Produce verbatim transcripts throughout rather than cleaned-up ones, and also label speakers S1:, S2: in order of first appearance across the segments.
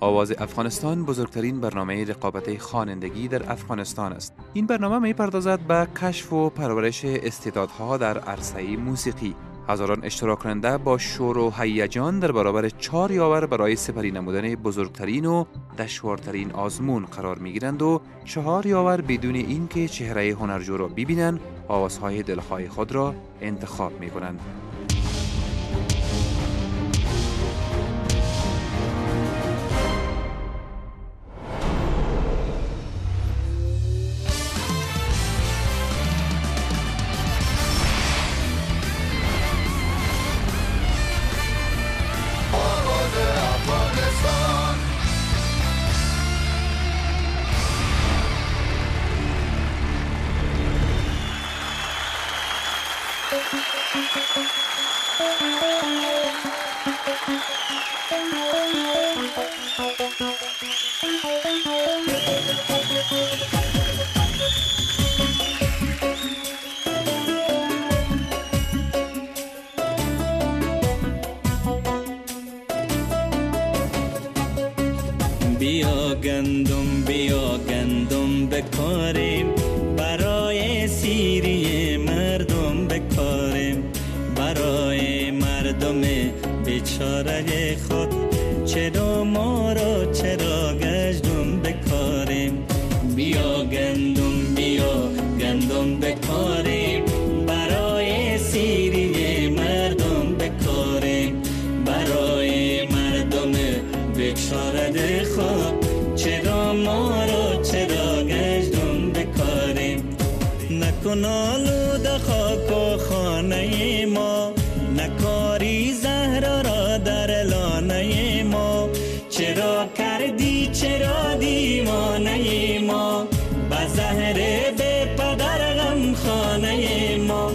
S1: آواز افغانستان بزرگترین برنامه رقابت خوانندگی در افغانستان است. این برنامه می‌پردازد به کشف و پرورش استعدادها در عرصه موسیقی. هزاران اشتراک کننده با شور و هیجان در برابر چهار یاور برای سپری نمودن بزرگترین و دشوارترین آزمون قرار می‌گیرند و چهار یاور بدون اینکه چهره هنرجو را ببینند، آوازهای دلخواه خود را انتخاب می‌کنند.
S2: بیا گندم بیا گندم بکاریم، برای سیری مردم بکاریم، برای مردم بیچاره خود چرا ما را چرا گشتم بکاریم. بیا گندم بیا گندم بکاریم، برای سیری مردم بکاریم، برای مردم بیچاره خود چرا ما را چرا گشتم بکاریم. نکن آلوده خاک و خانه ما، نکاری زهر را در لانه ما، چرا کردی چرا دیوانه ما، به زهر به پدر غم خانه ما.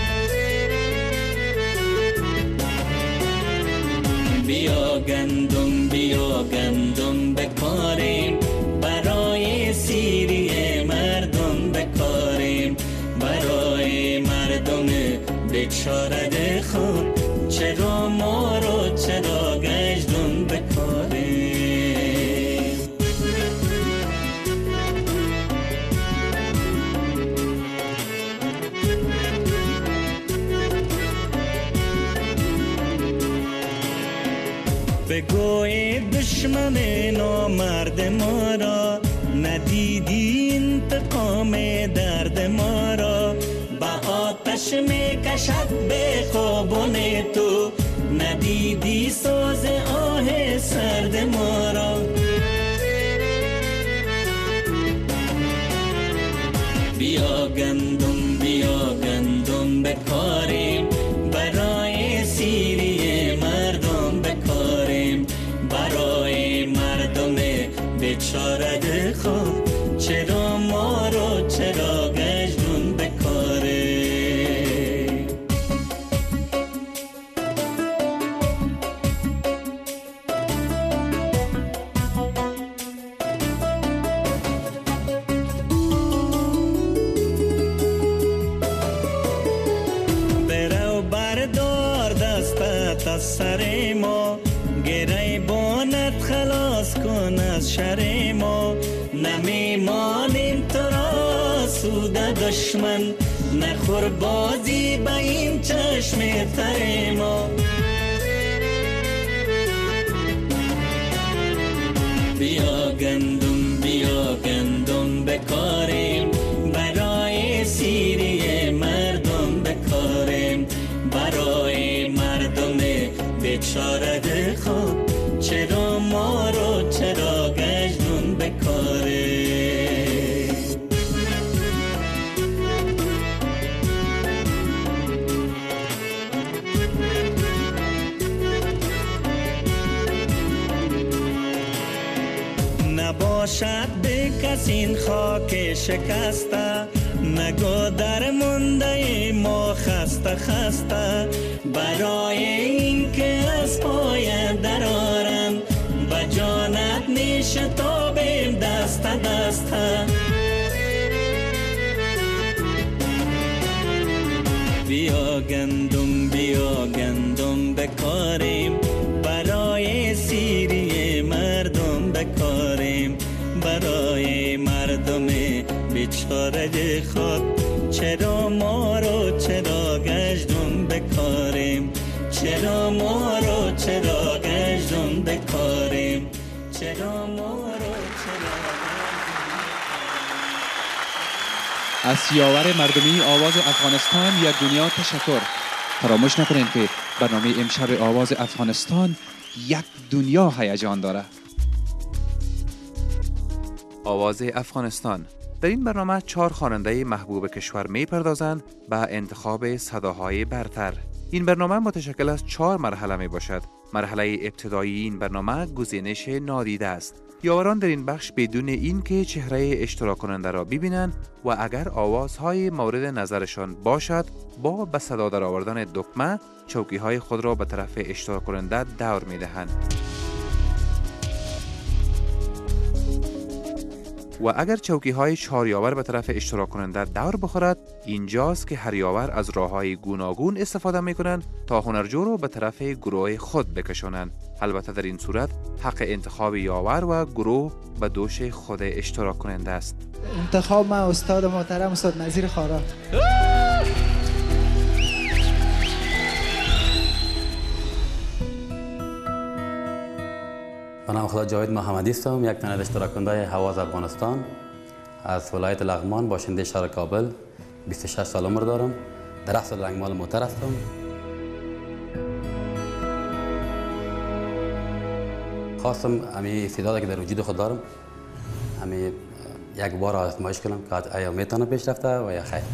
S2: بیا گندم بیا گندم بکاریم، برای سیری مردم بکاریم، برای مردم بیچاره خود چرا ما رو چرا گشتم بکاریم. بگوی دشمن نامرد ما را، ندیدی انتقام درد ما را، با آتش می کشد به خوابان تو، ندیدی سوز آه سرد ما را. بیا گندم بیا گندم بکاریم، برای سیری مردم بکاریم، برای مردم بیچاره خود چرا ما رو چرا گشتم بکاریم. برو بردار دستت از سر ما، گره بانت خلاص کن از شر ما، نمیمانیم تو را سود دشمن، نخور بازی به این چشم تر ما. بیا گندم بیا گندم بکاریم، برای سیری مردم بکاریم، برای مردم بیچاره خود چرا ما رو چرا گشتم بکاریم. نباشد به کسی این خاک شکسته، نگو در مونده ما خسته خسته، برای این که از پای درارم به جانت نیشتابیم دست دست. بیا گندم بیا گندم بکاریم، برای سیری مردم خاک چرا ما رو چرا گشتون بکاریم چرا ما رو چرا گشتون بکاریم چرا ما رو چرا
S1: از یاور مردمی آواز افغانستان یک دنیا تشکر. فراموش نکنید که برنامه امشب آواز افغانستان یک دنیا هیجان داره. آواز افغانستان در این برنامه چهار خواننده محبوب کشور می پردازند به انتخاب صداهای برتر. این برنامه متشکل از چهار مرحله می باشد. مرحله ابتدایی این برنامه گزینش نادیده است. یاوران در این بخش بدون این که چهره اشتراک کننده را ببینند و اگر آوازهای مورد نظرشان باشد با به صدا در آوردن دکمه چوکی های خود را به طرف اشتراک کننده دور می دهند. و اگر چوکی های چهار یاور به طرف اشتراک کننده دور بخورد، اینجاست که هر یاور از راه های گوناگون استفاده می کنند تا هنرجو را به طرف گروه خود بکشانند. البته در این صورت حق انتخاب یاور و گروه به دوش خود اشتراک کننده است.
S3: انتخاب من استاد محترم استاد نظیر خارا.
S4: به نام خدا جاوید محمدی هستم، یک تن از اشتراک کننده آواز افغانستان از ولایت لغمان، باشنده شهر کابل. بیست و شش سال عمر دارم، درخت رنگمال موتر هستم. خواستم امی استعدادی که در وجود خود دارم امی یک بار آزمایش کنم که آیا میتونه پیش رفته و یا خیر.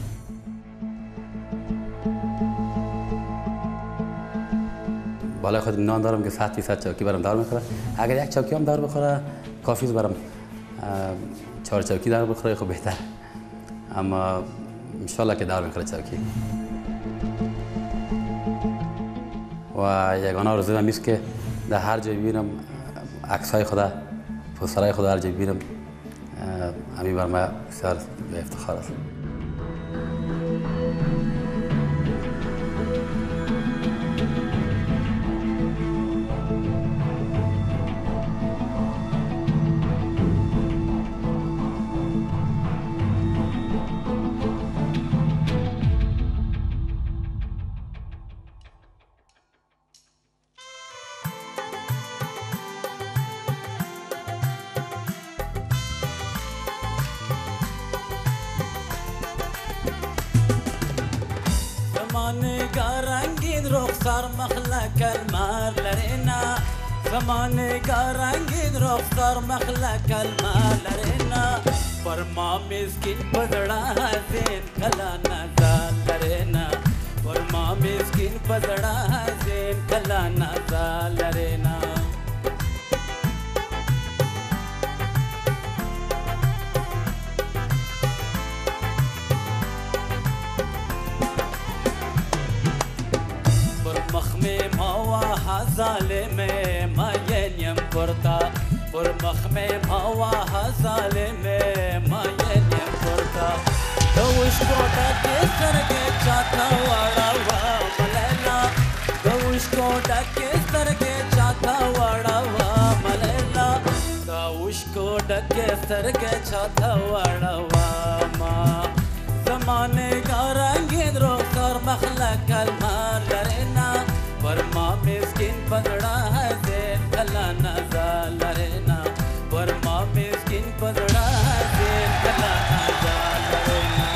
S4: بالای خود نان دارم که صد فیصد چوکی برام دار میخوره. اگر یک چوکی هم دار بخوره کافی است برام چهار چوکی دار بخوره خب بهتر. اما ان شاء الله که دار میخوره چوکی. و یگانه آرزویم این است که در هر جای ببینم عکسای خدا، پوسترهای خدا هر جای ببینم همین بر من بسیار به افتخار است.
S2: رخسار مخلق المار لرنا زمانه رنگین رخسار مخلق المار لرنا پر ما مسکین پزړه حزین کلا نزال لرنا پر ما مسکین پزړه حزین کلا نزال لرنا ظالمه ما ینیم پرتا پر مخمه ماوا ظالمه ما ینیم پرتا دوش کوټه کې سرګه چاته واړه وا ملیلا دوش کوټه کې سرګه چاته واړه وا ملیلا دوش کوټه کې سرګه چاته واړه وا ما زمانه رنگین رو سر مخلق المار لرنا پر ما مسکین پزړه حزین کلا نزال لرنا پر ما مسکین پزړه حزین کلا نزال لرنا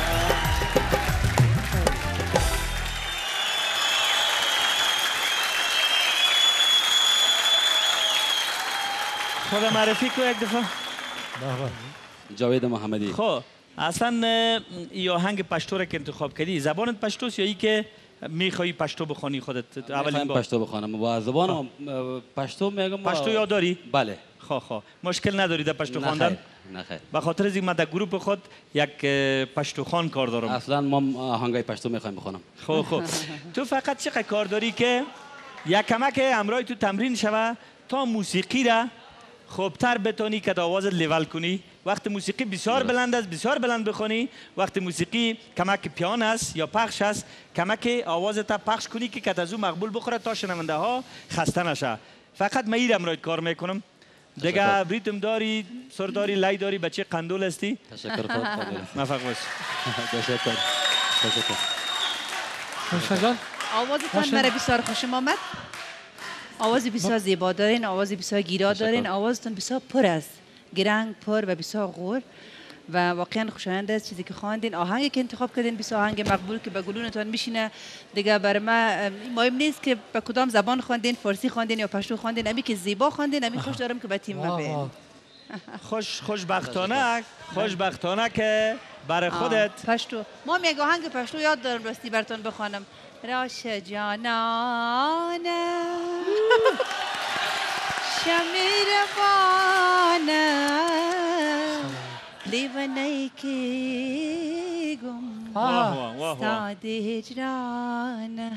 S5: خدا معرفی کو یک دفعه.
S4: جاوید محمدی.
S5: خب اصلا ای آهنگ پشتو را که انتخاب کردی زبانت پشتوست یا ای که میخوایی پشتو بخوانی خودت؟
S4: اولین بار پشتو بخوانم با زبانم پشتو میگم.
S5: پشتو یاد داری؟
S4: بله.
S5: خب خب مشکل نداری در پشتو خواندن؟
S4: نه خیر.
S5: به خاطر از این من در گروه خود یک پشتو خوان کار دارم.
S4: اصلا ما آهنگای پشتو میخوایم بخونم.
S5: خب خب تو فقط چقدر کار داری که یک کمک همراه تو تمرین شوه تا موسیقی را خوبتر بتونی که آوازت لیول کنی. وقت موسیقی بسیار بلند است بسیار بلند بخونی، وقت موسیقی کمک پیان است یا پخش است کمک آوازت پخش کنی که کت از او مقبول بخوره تا شنونده ها خسته نشه. فقط من این امروز کار میکنم. دیگه ریتم داری، سر داری، لای داری، بچه قندول هستی؟
S4: تشکر خود قابل.
S5: موفق باش.
S4: تشکر. تشکر.
S6: خوشا جان
S7: آوازتان مرا بسیار خوشم آمد. آواز بسیار زیبا دارین، آواز بسیار گیرا دارین، آوازتون بسیار پر است، گرنگ، پر و بسیار غور و واقعا خوشایند است چیزی که خواندین. آهنگی که انتخاب کردین بسیار آهنگ مقبول که به گلونتان میشینه. دیگه بر ما مهم نیست که به کدام زبان خواندین، فارسی خواندین یا پشتو خواندین، امی که زیبا خواندین، امی خوش دارم که به تیم ما بین.
S5: خوش خوشبختانه خوشبختانه که برای خودت
S7: پشتو. ما یک آهنگ پشتو یاد دارم راستی براتون بخوانم. راش جانانه شمیر بانه لیوانه که گم استاد هجرانه.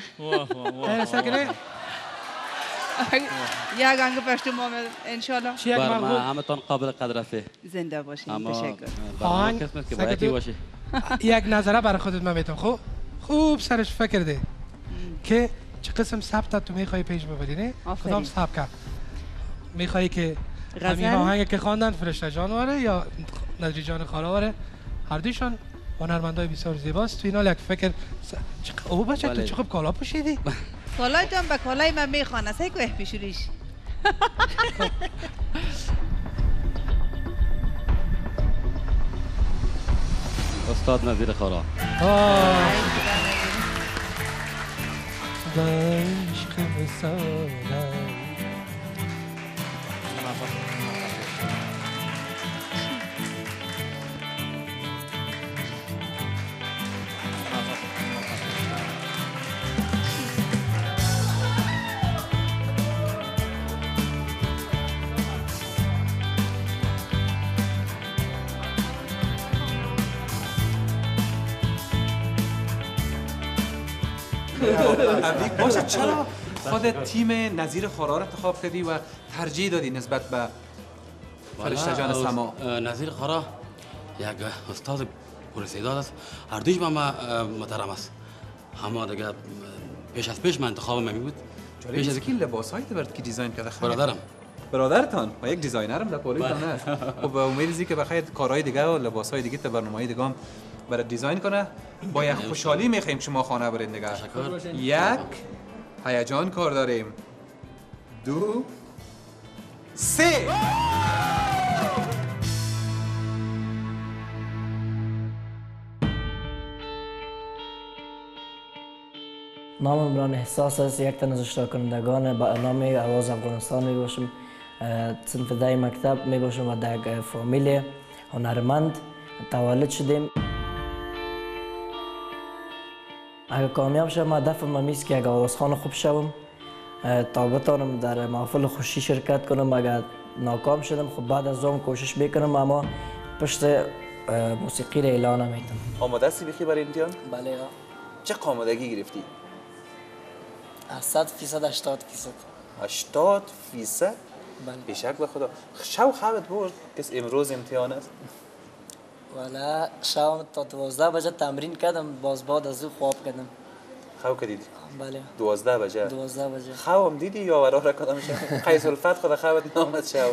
S7: یک آهنگ پشتو ما انشالله
S4: بر ما همتان قابل قدرفه.
S7: زنده باشین. تشکر.
S6: آهنگ
S4: که باید باشه.
S6: یک نظره برای خودت من میتونم. خوب خوب سرش فکر ده که چه قسم سبت تو میخوای پیش ببری نه؟ کدام سبک میخوای که همین آهنگ که خواندن فرشته جان واره یا نظری جان خالا واره؟ هر دویشان هنرمندای بسیار زیباست. تو اینا یک فکر او بچه تو چه خوب کالا پوشیدی؟
S7: کالایتون به کالای من میخوانه سعی که پیشوریش.
S4: استاد نظیر خارا.
S1: تبریک باشه. چرا خودت تیم نظیر خارا رو انتخاب کردی و ترجیح دادی نسبت به فرشته جان سما؟
S4: نظیر خارا یک استاد پرستعداد است. هر دویش من محترم است. اما دیگه پیش از پیش من انتخاب من بود.
S1: پیش از اینکه لباسایی برات کی دیزاین کرده؟
S4: برادرم.
S1: برادرتان و یک دیزاینرم در پولیتان است. خب امیدی که بخیر کارهای دیگه و لباسهای دیگه تا برنامه‌های دیگه هم برای دیزاین کنه. با یک خوشحالی میخوایم شما خانه برین دیگه. یک هیجان کار داریم. دو سه.
S8: نام عمران احساس است. یک تن از اشتراک کنندگان برنامه آواز افغانستان می باشم. صنف ده مکتب می باشم و در یک فامیل هنرمند تولد شدیم. اگر کامیاب شدم هدفم من است که یک آوازخوان خوب شوم تا بتوانم در محفل خوشی شرکت کنم. اگر ناکام شدم خب بعد از اون کوشش میکنم اما پشت موسیقی را اعلان نمیتونم.
S1: آماده هستی بخی برای امتحان؟
S8: بله.
S1: چه آمادگی گرفتی؟
S8: صد فیصد هشتاد فیصد.
S1: هشتاد فیصد؟
S8: بله.
S1: بیشک به خدا. شو خوابت بود کس امروز امتحان است؟
S8: والا شام تا دوازده بجه تمرین کردم باز بعد از او خواب کردم.
S1: خواب کردید؟
S8: بله.
S1: دوازده بجه؟
S8: دوازده بجه.
S1: خوابم دیدی یا وراه را کدام شد؟ قیس الفت خدا خوابت نامد شو.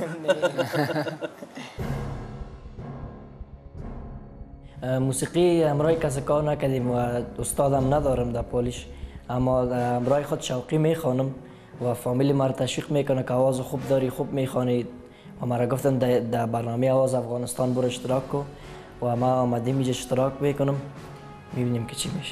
S8: موسیقی همراه کسی کار نکردیم و استادم ندارم در پولیش، اما همراه خود شوقی میخوانم و فامیلی مرا تشویق میکنه که آواز خوب داری، خوب میخوانی و مرا گفتن در برنامه آواز افغانستان برو اشتراک کن و ما آمدیم اینجا اشتراک میکنم، میبینیم که چی میشه.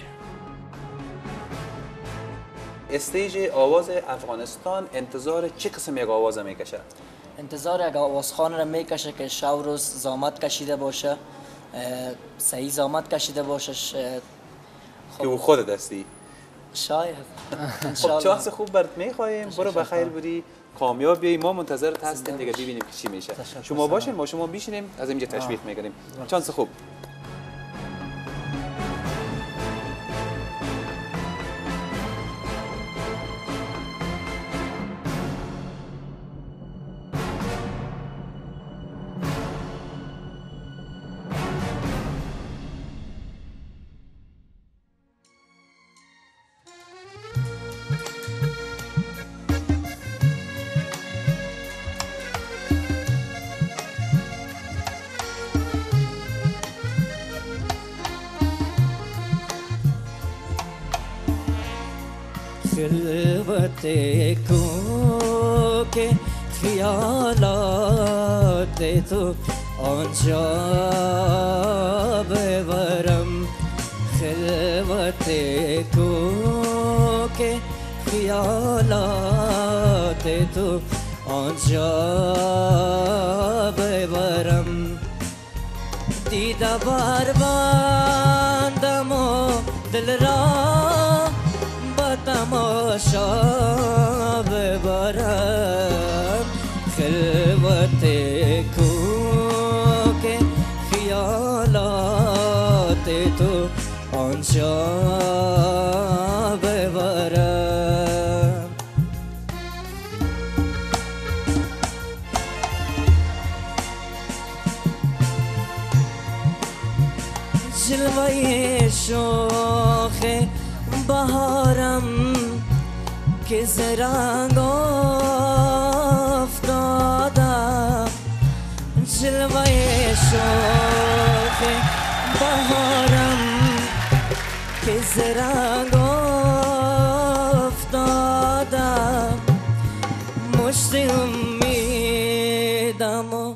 S1: استیج آواز افغانستان انتظار چه قسم یک آواز میکشه؟
S8: انتظار یک آوازخوان را میکشه که شب روز زامت کشیده باشه، صحیح زامت کشیده باشه.
S1: که او خود دستی؟
S8: شاید.
S1: خب چانس خوب برات میخوایم، برو بخیر بری، کامیاب بیایی. ما منتظرت هستیم دیگه ببینیم که چی میشه. شما باشین، ما شما بیشینیم، از اینجا تشویق میکنیم. چانس خوب.
S9: خلوت کو که خیالات تو آنجا ببرم خلوت کو که خیالات تو آنجا ببرم دیده بر بندم و دل را با تماشا ببرم خلوت کو که خیالات تو آنجا ببرم جلوه شوخ بهارم که زرنگ افتادم جلوه شوخ بهارم که زرنگ افتادم مشت امیدم و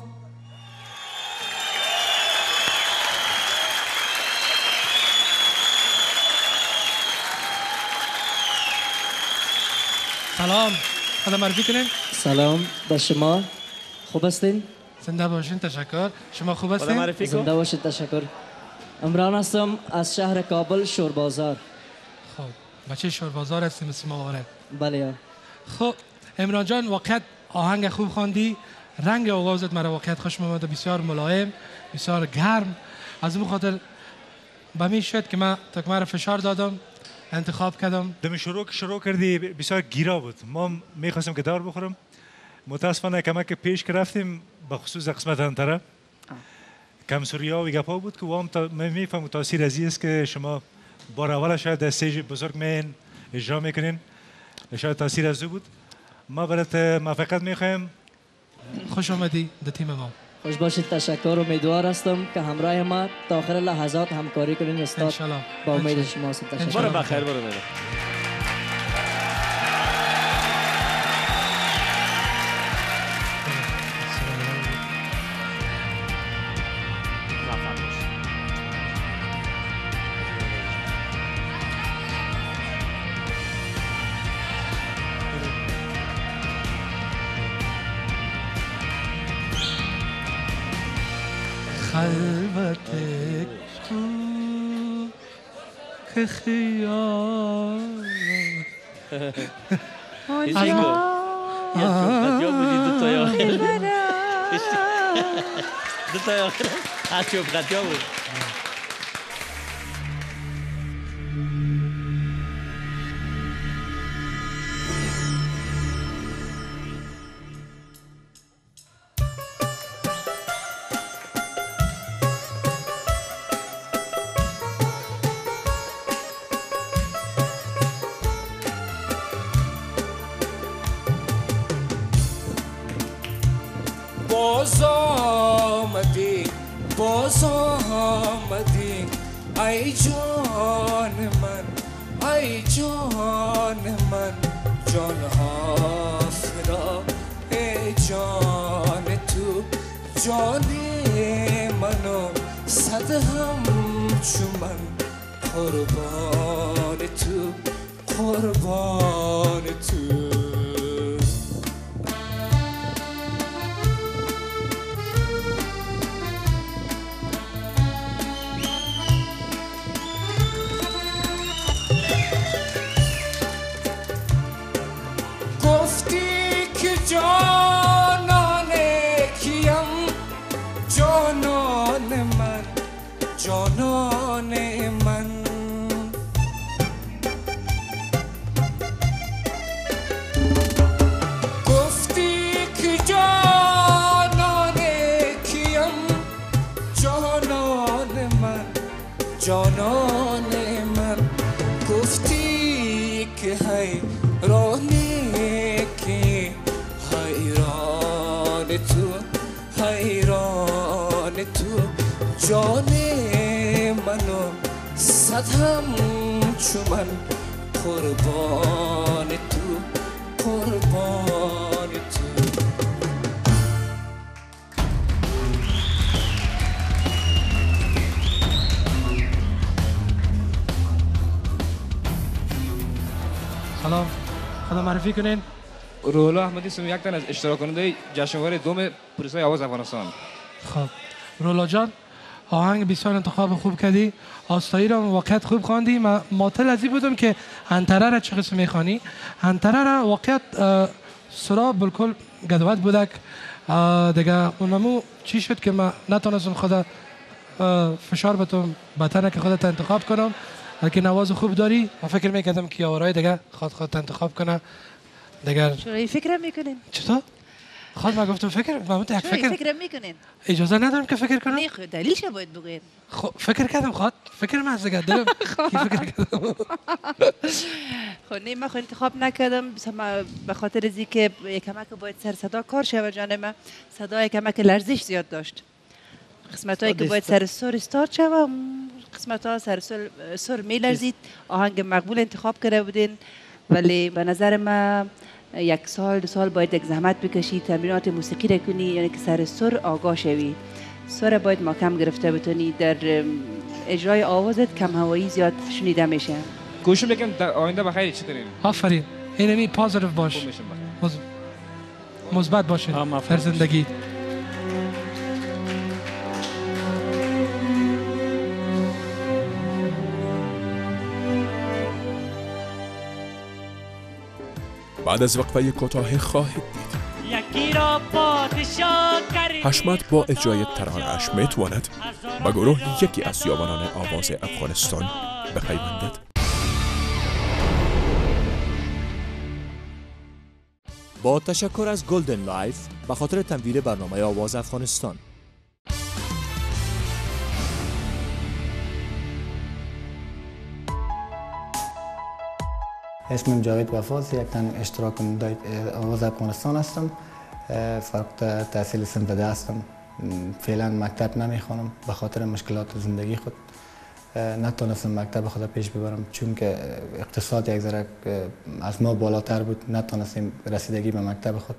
S6: سلام، خدا معرفی کنین.
S8: سلام به شما، خوب هستین؟
S6: زنده باشین، تشکر. شما خوب هستین؟
S5: معرفی کن.
S8: زنده باشید، تشکر. عمران هستم از شهر کابل، شوربازار.
S6: خب، بچه شوربازار هستی مثل موارد.
S8: بله یا.
S6: خب، عمران جان واقعا آهنگ خوب خواندی، رنگ آوازت مرا واقعا خوش آمد، بسیار ملایم، بسیار گرم. از اون خاطر به می شد که من تا که من فشار دادم انتخاب کردم.
S10: دم شروع که شروع کردی بسیار گیرا بود. ما میخواستم که دار بخورم. متاسفانه کمک پیش که رفتیم به خصوص قسمت انتره کم سوریا و گپا بود که وام تا میفهم تاثیر ازی است که شما بار اول شاید در استیج بزرگ مین اجرا میکنین، شاید تاثیر از بود. ما برات موفقیت میخوایم.
S6: خوش آمدی در تیم ما.
S8: خوش باشید، تشکر. امیدوار هستم که همراه ما تا آخر لحظات همکاری کنین استاد. با امید شما هستم. تشکر.
S5: برو بخیر، برو برو.
S6: خلوت تو که خیال
S5: یا بودی دو تا یا دو تا یا از چوب قطیا بود.
S11: باز آمدی باز آمدی ای جان من ای جان من جان ها فدا ای جان تو جان منو صد هم چو من قربان تو قربان تو جانان کیم جانان من جانان من گفتی که جانان کیم جانان من جانان من گفتی که حیرانی که حیران تو حیران تو جان منو صد هم چو من قربان تو قربان تو.
S6: سلام، خدا معرفی کنین.
S12: روح‌الله احمدی سم یک تن از اشتراک کننده جشنواره دوم پروسه آواز افغانستان.
S6: خب رولا جان، آهنگ بسیار انتخاب خوب کردی، آستایی را واقعیت خوب خواندی. من معطل از این بودم که انتره را چه قسم میخوانی. انتره را واقعیت سرا بالکل گدوت بودک دیگه. اونمو چی شد که من نتونستم خدا فشار بتم بتنه که خودت انتخاب کنم، لیکن آواز خوب داری. من فکر میکردم که آورای دیگه خود خود انتخاب کنه دیگه.
S7: چرا فکر میکنین؟
S6: چطور؟ خود ما گفتم فکر ما یک فکر
S7: فکر میکنین؟
S6: اجازه ندارم که فکر کنم.
S7: نه خود دلیلش باید بگین.
S6: خب فکر کردم خود فکر من از دیگه دلم کی فکر کردم.
S7: خب نه من خود انتخاب نکردم به خاطر از اینکه یکمک باید سر صدا کار شود. جان من صدا یکمک لرزش زیاد داشت. قسمت هایی که باید سر سر استارت شود، قسمت ها سر سر, سر می لرزید. آهنگ مقبول انتخاب کرده بودین، ولی به نظر من یک سال دو سال باید یک زحمت بکشی، تمرینات موسیقی را کنی، یعنی که سر سر آگاه شوی. سر باید محکم گرفته بتونی. در اجرای آوازت کم هوایی زیاد شنیده میشه.
S12: کوشش میکنم در آینده بخیر چی دارین.
S6: آفرین، اینمی پازیتیو باش، مثبت باشین در زندگی.
S13: بعد از وقفه کوتاه خواهید دید حشمت با اجرای ترانه‌اش میتواند به گروه یکی از یاوران آواز افغانستان بپیوندد.
S14: با تشکر از گلدن لایف به خاطر تمویل برنامه آواز افغانستان.
S15: اسمم جاوید وفاز، یک تن اشتراک کننده آواز افغانستان هستم. فقط تحصیل صنف ده هستم. فعلا مکتب نمیخوانم به خاطر مشکلات زندگی خود. نتونستم مکتب خود پیش ببرم چون که اقتصاد یک ذره از ما بالاتر بود. نتونستیم رسیدگی به مکتب خود.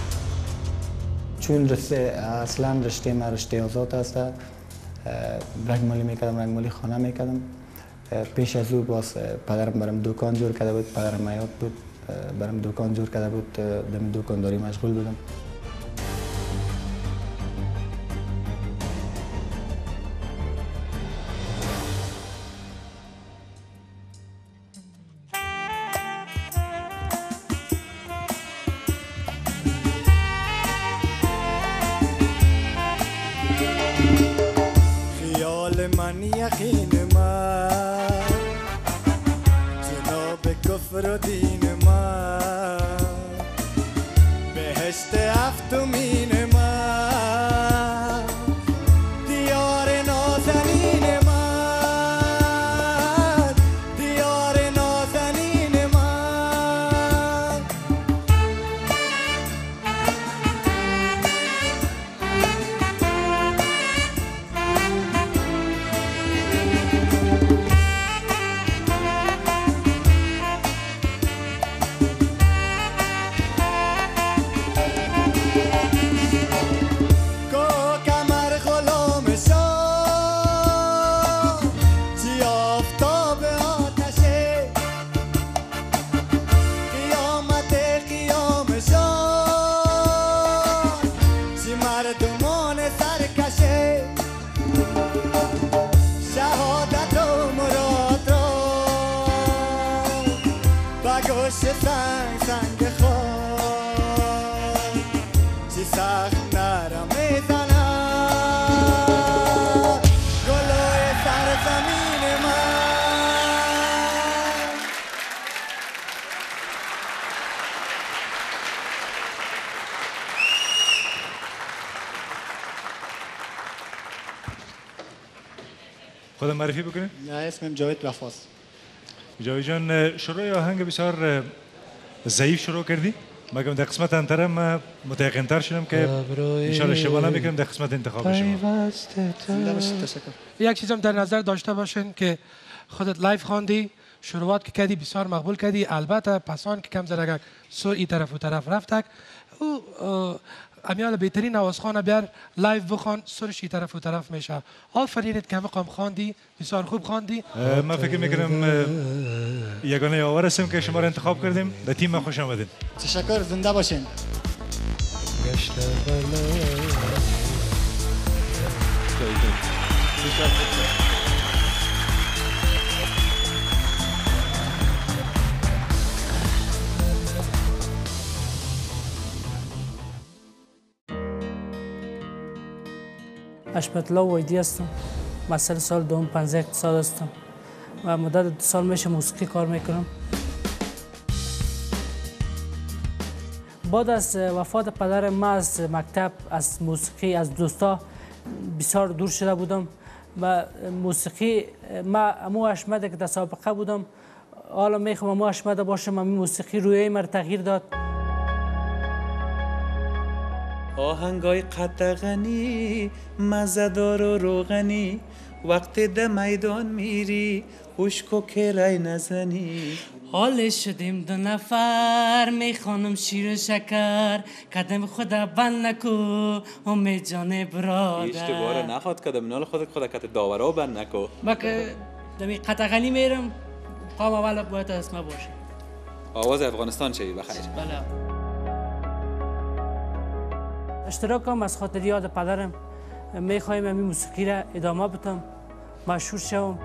S15: چون رشته اصلا رشته ما رشته آزاد است. رنگمالی میکردم، رنگمالی خانه میکردم. پیش از او باز پدرم برام دکان جور کرده بود. پدرم میاد بود برام دکان جور کرده بود. در دکانداری مشغول بودم.
S16: خیال من یقین من جناب کفر و دین من بهشت هفتمین من دیار نازنین من دیار نازنین من سنگ سنگ خود چی سخت نرم میزنم گلوی سرزمین من.
S10: خودم معرفی بکنید؟
S3: نه اسمم جاوید وفاست.
S10: جاوید جان شروع آهنگ بسیار ضعیف شروع کردی. مگم در قسمت انتره من متقن‌تر شدم که انشاءالله اشتباه نمیکنم در قسمت انتخاب شما.
S6: یک چیزم در نظر داشته باشین که خودت لایف خواندی، شروعات که کردی بسیار مقبول کردی، البته پسان که کم زرگک سو ای طرف و طرف رفتک او امیال بهترین آوازخوان بیار لایو بخوان سرش ای طرف و طرف میشه. آفرینت که مقام خواندی، بسیار خوب خواندی.
S10: من فکر میکنم یگانه آور هستیم که شما را انتخاب کردیم. به تیم ما خوش آمدین.
S3: تشکر، زنده باشین.
S17: حشمت الله ویدی هستم. مثل سال دوم پنجاه اقتصاد هستم و مدت دو سال میشه موسیقی کار میکنم. بعد از وفات پدرم ما از مکتب، از موسیقی، از دوستا بسیار دور شده بودم و موسیقی ما امو حشمت که در سابقه بودم حالا میخوام امو حشمت باشم. امی موسیقی روی مر تغییر داد.
S18: آهنگای قطغنی مزدار و روغنی وقتی ده میدان میری خوشکو که رای نزنی.
S17: حال شدیم دو نفر میخوانم شیر و شکر قدم خدا بند نکو امید جان برادر.
S18: اشتباه را نخواد قدم نال خودت خدا کت داورا بند نکو.
S17: ما که دمی قطغنی میرم قام اول باید اسمه باشه.
S18: آواز افغانستان چه بخیر.
S17: بله. اشتراکم از خاطر یاد پدرم میخوایم این موسیقی را ادامه بدم، مشهور شوم.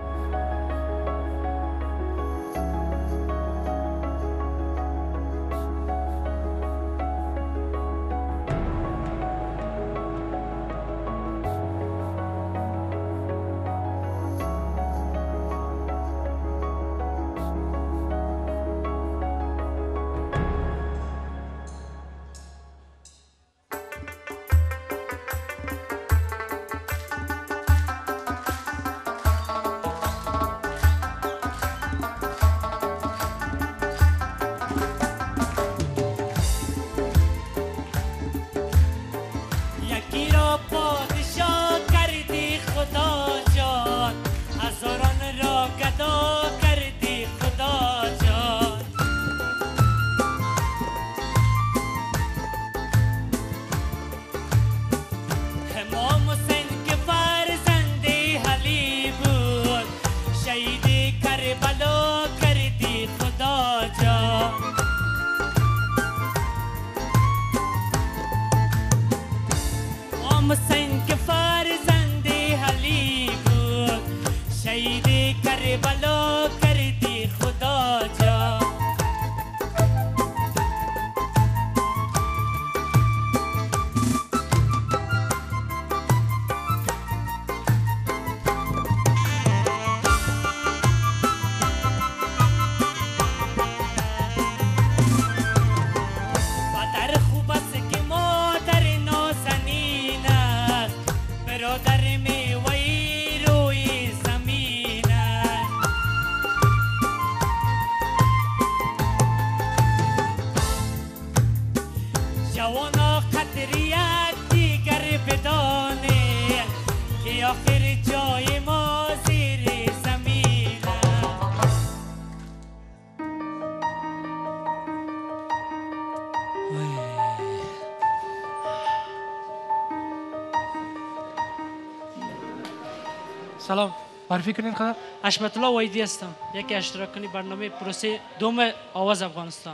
S6: سلام، معرفی کنین خدا؟
S17: حشمت الله ویدی هستم، یکی اشتراک کنی برنامه پروسه دوم آواز افغانستان.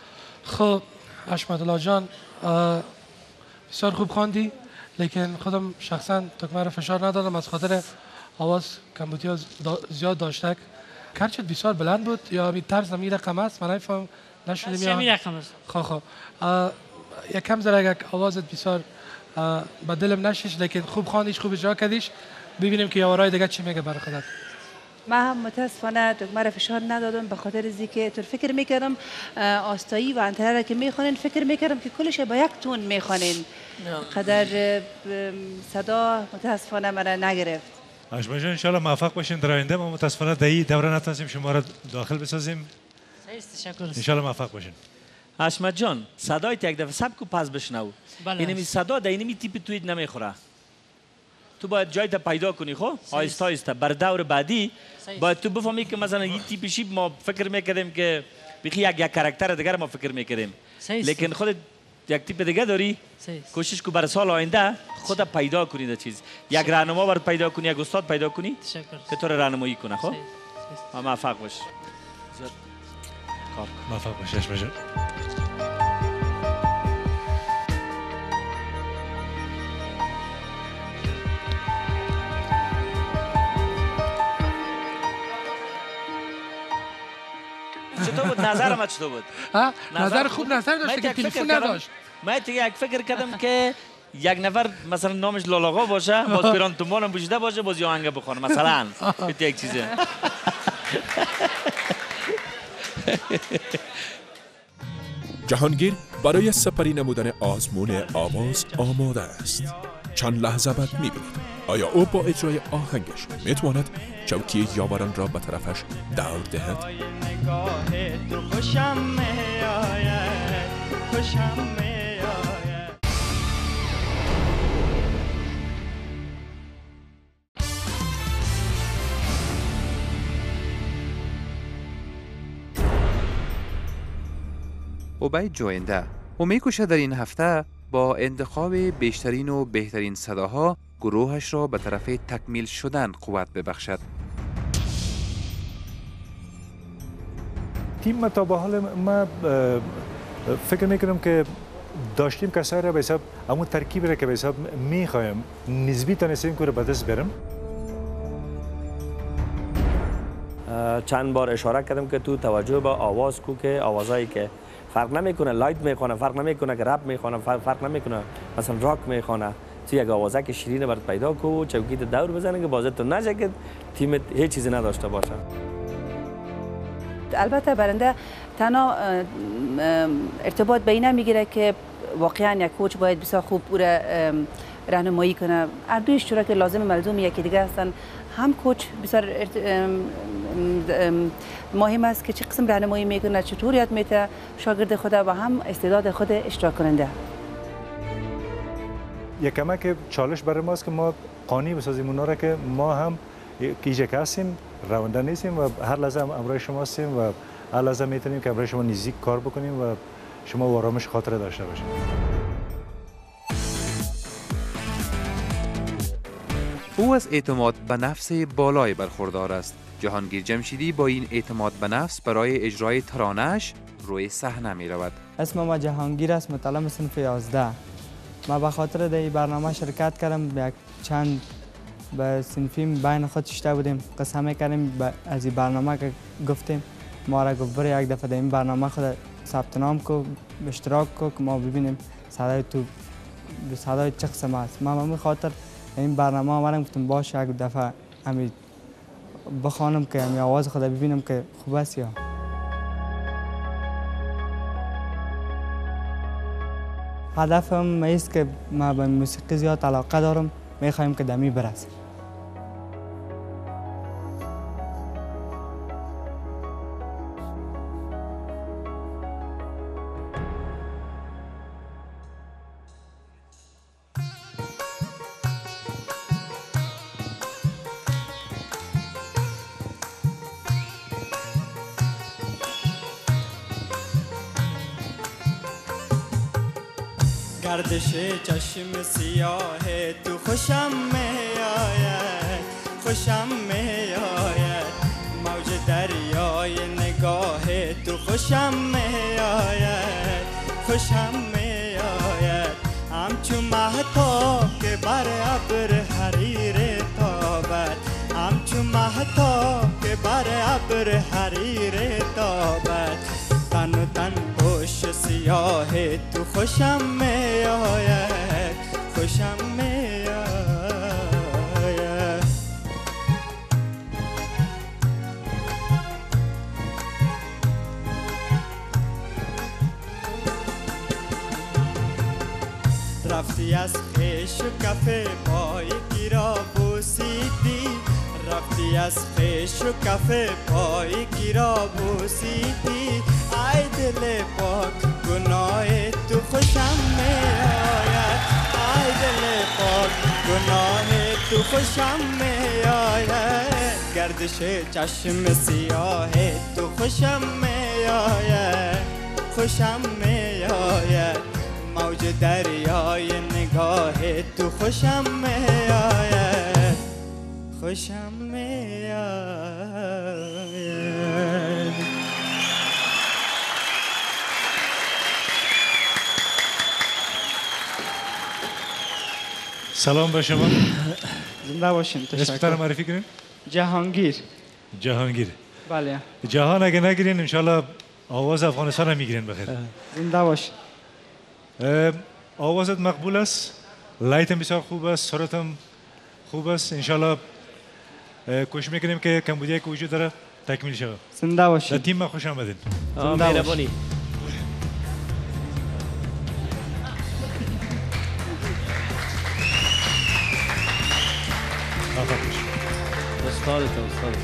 S6: خب حشمت الله جان بسیار خوب خواندی، لیکن خودم شخصا تکمه را فشار ندادم از خاطر آواز کمبودی زیاد داشتک. کرچت بسیار بلند بود یا می طرز می رقم است؟ من نفهم نشدیم یا
S17: می رقم است.
S6: خب خب یکم زرگک آوازت بسیار به دلم نشیش، لیکن خوب خواندیش، خوب اجرا کردیش. ببینیم که یاورای دیگه چی میگه برای خودت.
S7: من هم متاسفانه دکمه را فشار ندادم به خاطر از اینکه تو فکر میکردم آستایی و انتره که میخوانین، فکر میکردم که کلش با یک تون میخوانین. قدر صدا متاسفانه مرا نگرفت.
S10: حشمت جان انشالله موفق باشین در آینده. ما متاسفانه در این دوره نتونستیم شما را داخل بسازیم.
S17: تشکر.
S10: انشالله موفق باشین.
S5: حشمت جان صدایت یک دفعه سبک و پس بشنو.
S17: بله.
S5: اینمی صدا در اینمی تیپ توید نمیخوره. تو باید جایت پیدا کنی. خب آیسته آیسته بر دور بعدی باید تو بفهمی که مثلا این تیپشی ما فکر میکردیم که بخی یک یک کاراکتر دیگر ما فکر میکردیم، لیکن خودت یک تیپ دیگه داری. کوشش کو برای سال آینده خود پیدا کنی ده چیز، یک راهنما بر پیدا کنی، یک استاد پیدا کنی که تو راهنمایی کنه. خب موفق باش.
S10: موفق باشش بشه.
S5: چطور بود نظر ما؟ چطور بود؟
S6: نظر خوب نظر داشت که تلفن نداشت.
S5: من یک فکر کردم که یک نفر مثلا نامش لالاغا باشه، باز پیرانتومان هم بوجده باشه، باز یه آهنگ بخونه مثلا. یک چیزه.
S13: جهانگیر برای سپری نمودن آزمون آواز آماده است. چند لحظه بعد می‌بینید آیا او با اجرای آهنگش میتواند چوکی یاوران را به طرفش دور دهد؟
S1: عبید جوینده او می‌کوشد در این هفته با انتخاب بیشترین و بهترین صداها گروهش را به طرف تکمیل شدن قوت ببخشد.
S10: تیم تا به حال ما فکر میکنم که داشتیم کسایی را به حساب همون ترکیبی را که به حساب میخوایم نسبی تانستیم که را به دست برم.
S19: چند بار اشاره کردم که تو توجه به آواز کو که آوازایی که فرق نمیکنه، لایت میخونه، فرق نمیکنه که رپ میخونه، فرق نمیکنه مثلا راک میخونه، تو یک آوازه که شیرینه برات پیدا کو، چوکیت دور بزنه که بازت تو نشه که تیمت هیچ چیزی نداشته باشه.
S7: البته برنده تنها ارتباط بینه میگیره که واقعا یک کوچ باید بسیار خوب او را راهنمایی کنه. هر دو اشتراک لازم ملزوم یکی دیگه هستن. هم کوچ بسیار مهم است که چه قسم راهنمایی میکنه، چطور یاد میده شاگرد خود و هم استعداد خود اشتراک کننده.
S10: یک کمک چالش برای ماست که ما قانی بسازیم اونا را که ما هم کیجه که هستیم، رونده نیستیم و هر لحظه هم امروی شما هستیم و هر لحظه میتونیم که امروی شما نزدیک کار بکنیم و شما و آرامش خاطره داشته باشیم.
S1: او از اعتماد به نفس بالای برخوردار است. جهانگیر جمشیدی با این اعتماد به نفس برای اجرای ترانه‌اش روی صحنه می رود.
S20: اسم ما جهانگیر است، متعلم صنف یازده. ما به خاطر در این برنامه شرکت کردم، یک چند به صنفیم بین خود شده بودیم، قسم کردیم از این برنامه که گفتیم ما را گفت برای یک دفعه در این برنامه خود ثبت نام کو، اشتراک کو که ما ببینیم صدای تو به صدای چه قسم است. ما همین خاطر این برنامه آمدم گفتم باشه یک دفعه همین بخوانم که همین آواز خود ببینم که خوب است یا. هدفم است که ما به موسیقی زیاد علاقه دارم، میخوایم که دمی برسیم.
S16: گردش چشم سیاه تو خوشم میآید، خوشم میآید، موج دریای نگاه تو خوشم میآید، خوشم میآید، همچون مهتاب که بر ابر حریر تابد، همچون مهتاب که بر ابر حریر تابد، تن و تن پشت سیاه تو خوشم میآید، خوشم میآید. رفتی از خیش و کف پای گیرا بوسیدی، رفتی از خیش و کف پای گیرا بوسیدی، ای دل پاک گناه تو خوشم میآید، ای دل پاک گناه تو تو خوشم میآید گردش چشم سیاه تو خوشم میآید خوشم میآید موج دریای نگاه تو خوشم میآید خوشم میآید.
S10: سلام به شما.
S20: زنده باشین.
S10: اسمتان رو معرفی کنین.
S20: جهانگیر.
S10: جهانگیر.
S20: بله.
S10: جهان اگه نگیرین انشالله آواز افغانستان هم میگیرین بخیر.
S20: زنده باشین.
S10: آوازت مقبول است، لایتم بسیار خوب است، سرعتم خوب است. انشالله کوشش میکنیم که کمبودی که وجود داره تکمیل شود.
S20: زنده باشین.
S10: در تیم ما خوش آمدین.
S20: زنده باشین.
S5: استادت استادت.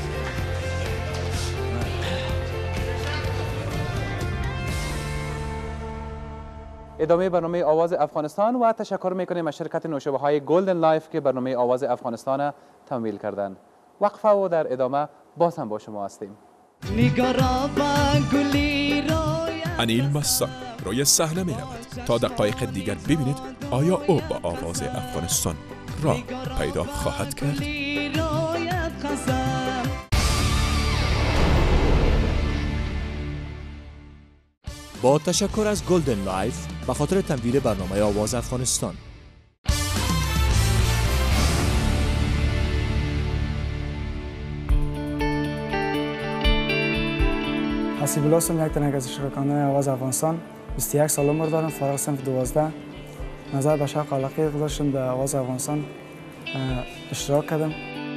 S1: ادامه برنامه آواز افغانستان و تشکر میکنیم از شرکت نوشابه های گلدن لایف که برنامه آواز افغانستان تمویل کردند. وقفه و در ادامه باز هم با شما هستیم.
S13: انیل مستان روی صحنه می رود تا دقایق دیگر ببینید آیا او با آواز افغانستان را پیدا خواهد کرد؟
S14: با تشکر از گلدن لایف به خاطر تمویل برنامه آواز افغانستان.
S21: حسیب الله هستم، یک تنک از اشتراکانه آواز افغانستان. بیست و یک سال عمر دارم، فارغ صنف دوازده. نظر به شوق علاقه گذاشتم به آواز افغانستان اشتراک کردم.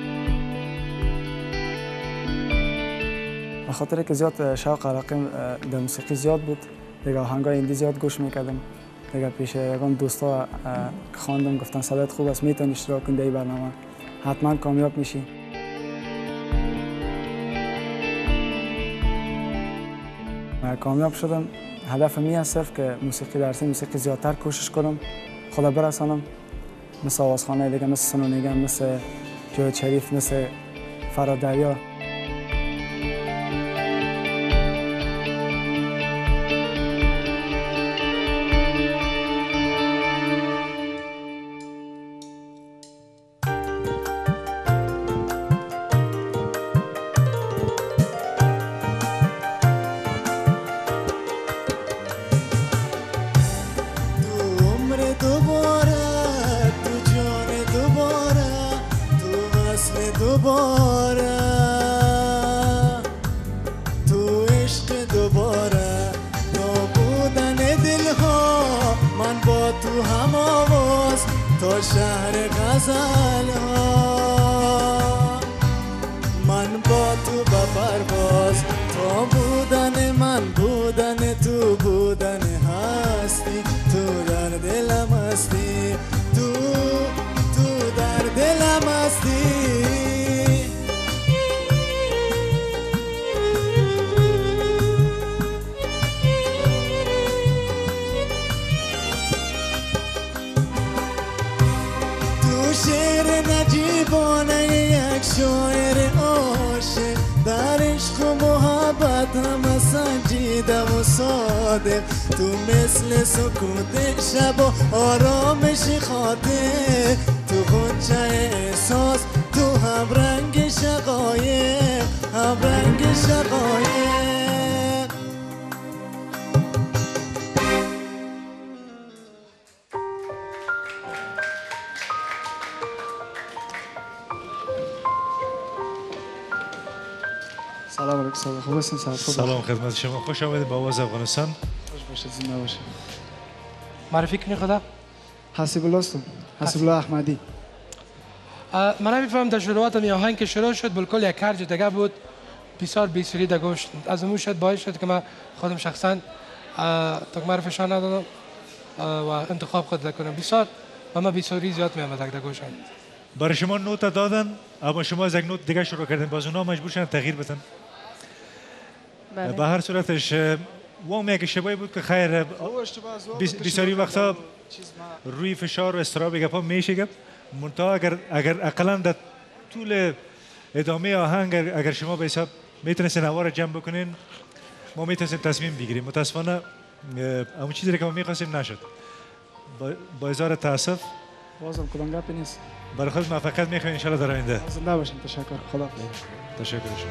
S21: به خاطر که زیاد شوق علاقه در موسیقی زیاد بود، دیگه آهنگای هندی زیاد گوش میکردم. دیگه پیش یکم دوستا خواندم، گفتن صدات خوب است، میتونی اشتراک کنی در این برنامه، حتما کامیاب میشی. کامیاب شدم. هدف می است صرف که موسیقی درسی موسیقی زیادتر کوشش کنم، خدا برسانم، مثل آوازخانه دیگه، مثل سنونیگم، مثل جاوید شریف، مثل فراد دریا.
S22: تو مثل سکوت شب و آرامش خاطر، تو غنچه احساس، تو هم رنگ شقایق، هم رنگ شقایق.
S21: سلام علیکم. سلام خوب هستین؟
S10: سلام خدمت شما، خوش آمدید به آواز افغانستان.
S21: خوش باشید، زنده باشید.
S6: معرفی کنی خدا؟
S21: حسیب الله هستم، حسیب الله احمدی.
S6: من نمیفهم تجرباتم این آهنگ که شروع شد بالکل یک خرج دیگه بود، بسیار بیسوری در گوش. از اون شد باعث شد که من خودم شخصا تک معرفشان ندادم و انتخاب خود کنم. بسیار و من بیسوری زیاد میامد در گوشم.
S10: برای شما نوت دادن، اما شما از یک نوت دیگه شروع کردین، باز اونا مجبور شدن تغییر بدن. به هر صورتش وام یک اشتباهی بود که خیر بسیاری وقتا روی فشار و استراب گپا میشه گپ منتها اگر اگر اقلا در طول ادامه آهنگ اگر شما به حساب میتونستین هوا رو جمع بکنین ما میتونستیم تصمیم بگیریم. متاسفانه اون چیزی که ما میخواستیم نشد. با هزار تاسف
S21: بازم کدام گپی نیست.
S10: برای خود موفقیت میخوایم ان شاء الله در آینده.
S21: زنده باشین. تشکر. خدا.
S10: تشکر شما.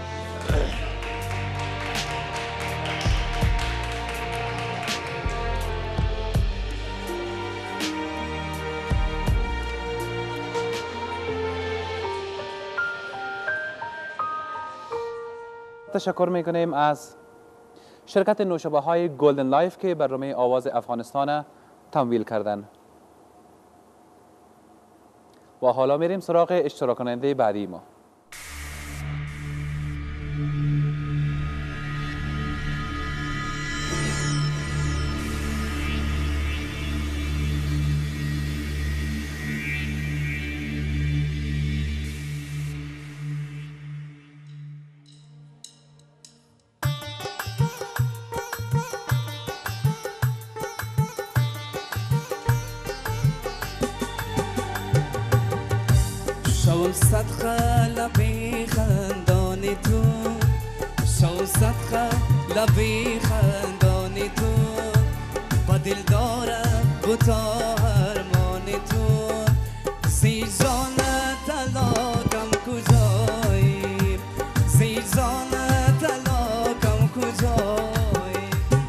S1: تشکر میکنیم از شرکت نوشابه های گلدن لایف که برنامه آواز افغانستان تمویل کردن. و حالا میریم سراغ اشتراک کننده بعدی ما.
S9: شو صدقه لبی خندانی تو شو صدقه لبی خندانی تو با دل دارم بوتا هرمانی تو زیزان طلاقم کجایی زیزان طلاقم کجایی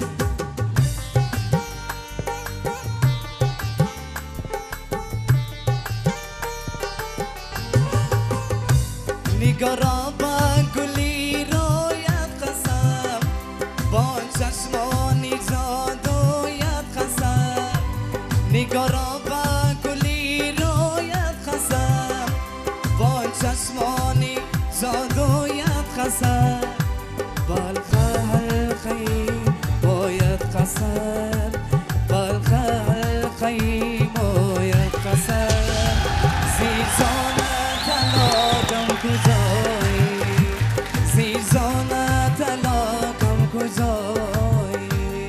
S9: نگارا با گلی رویت قسم با چشمانی زادویت قسم نگارا با گلی رویت قسم با چشمانی زادویت قسم بالخه حلقی باید قسم بالخه حلقی باید قسم زیزان طلاقم کجایی زیزان طلاقم کجایی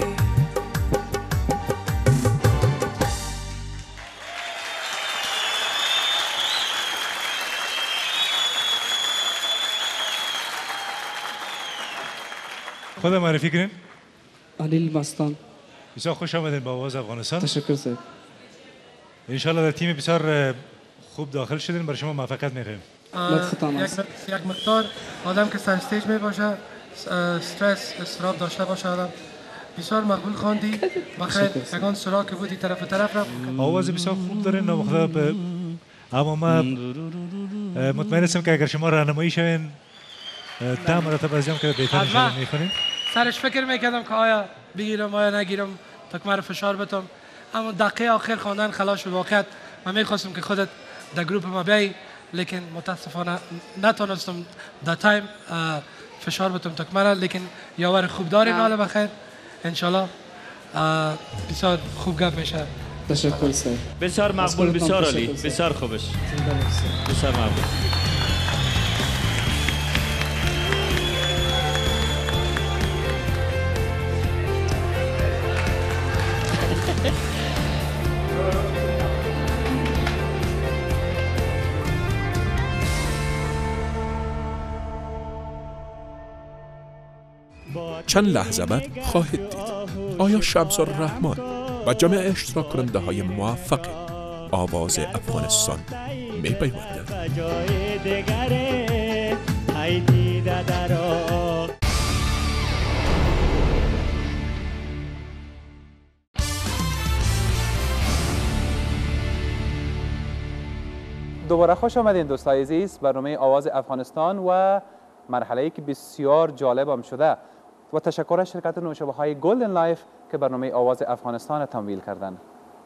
S10: خود معرفی کنین.
S21: علی مستان.
S10: بسیار خوش آمدین با آواز افغانستان.
S21: تشکر صاحب.
S10: انشالله در تیم بسیار خوب داخل شدین. برای شما موفقیت میخوایم.
S6: یک یک مقدار آدم که سر استیج می باشه استرس استراب داشته باشه آدم بسیار مقبول خواندی بخیر یگان سراغ که بودی طرف طرف رفت.
S10: آواز بسیار خوب دارین نامخدا. اما ما مطمئن هستم که اگر شما راهنمایی شوین ده مرتبه از هم که بهتر شده میخونین.
S6: سرش فکر میکردم که آیا بگیرم آیا نگیرم تا که من فشار بتم اما دقیقه آخر خواندن خلاص شد. واقعیت من میخواستم که خودت در گروپ ما بیایی لیکن متاسفانه نتونستم در تایم فشار بتم تا که من لیکن یاور خوب دارین حالا بخیر انشالله بسیار خوب گپ میشه.
S21: تشکر صاحب.
S5: بسیار مقبول بسیار عالی بسیار خوبش بسیار مقبول.
S13: چند لحظه بعد خواهید دید آیا شمس الرحمن و جمع اشتراک کننده های موفق آواز افغانستان می پیوندند.
S1: دوباره خوش آمدین دوستای عزیز. برنامه آواز افغانستان و مرحله‌ای که بسیار جالبم شده و تشکر از شرکت نوشابه های گلدن لایف که برنامه آواز افغانستان تمویل کردن.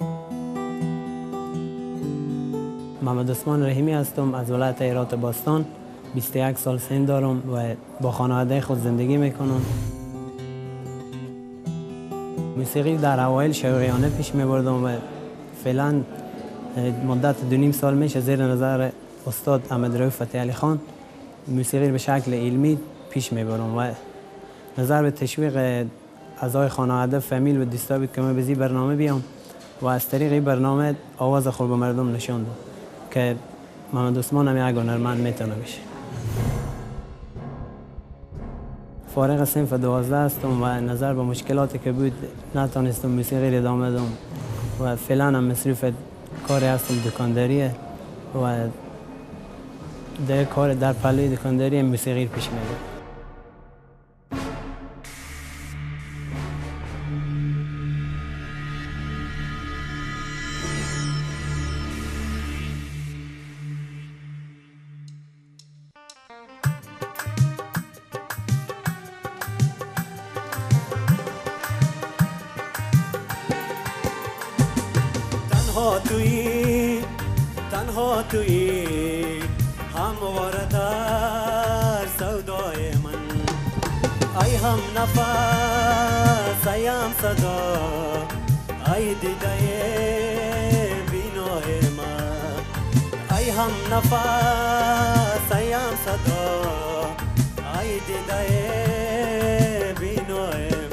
S2: محمد عثمان رحیمی هستم از ولایت هرات باستان. بیست و یک سال سن دارم و با خانواده خود زندگی میکنم. موسیقی در اوایل شوقیانه پیش میبردم و فعلا مدت دو نیم سال میشه زیر نظر استاد احمد رؤوف فتحی علی خان موسیقی به شکل علمی پیش میبرم و نظر به تشویق اعضای خانواده فامیل و دوستا بود که من به برنامه بیام و از طریق این برنامه آواز خود به مردم نشان داد که محمد عثمان هم یک هنرمند میتونه بشه. فارغ صنف دوازده هستم و نظر به مشکلاتی که بود نتونستم موسیقی ادامه بدم و فعلا هم مصروف کاری هستم دکانداریه و در کار در پلوی دکانداری موسیقی پیش میبرم.
S9: تنها تویی تنها تویی همواره در سودای من ای هم نفس ای هم صدا ای دیده بینای من ای هم نفس ای هم صدا ای دیده بینای من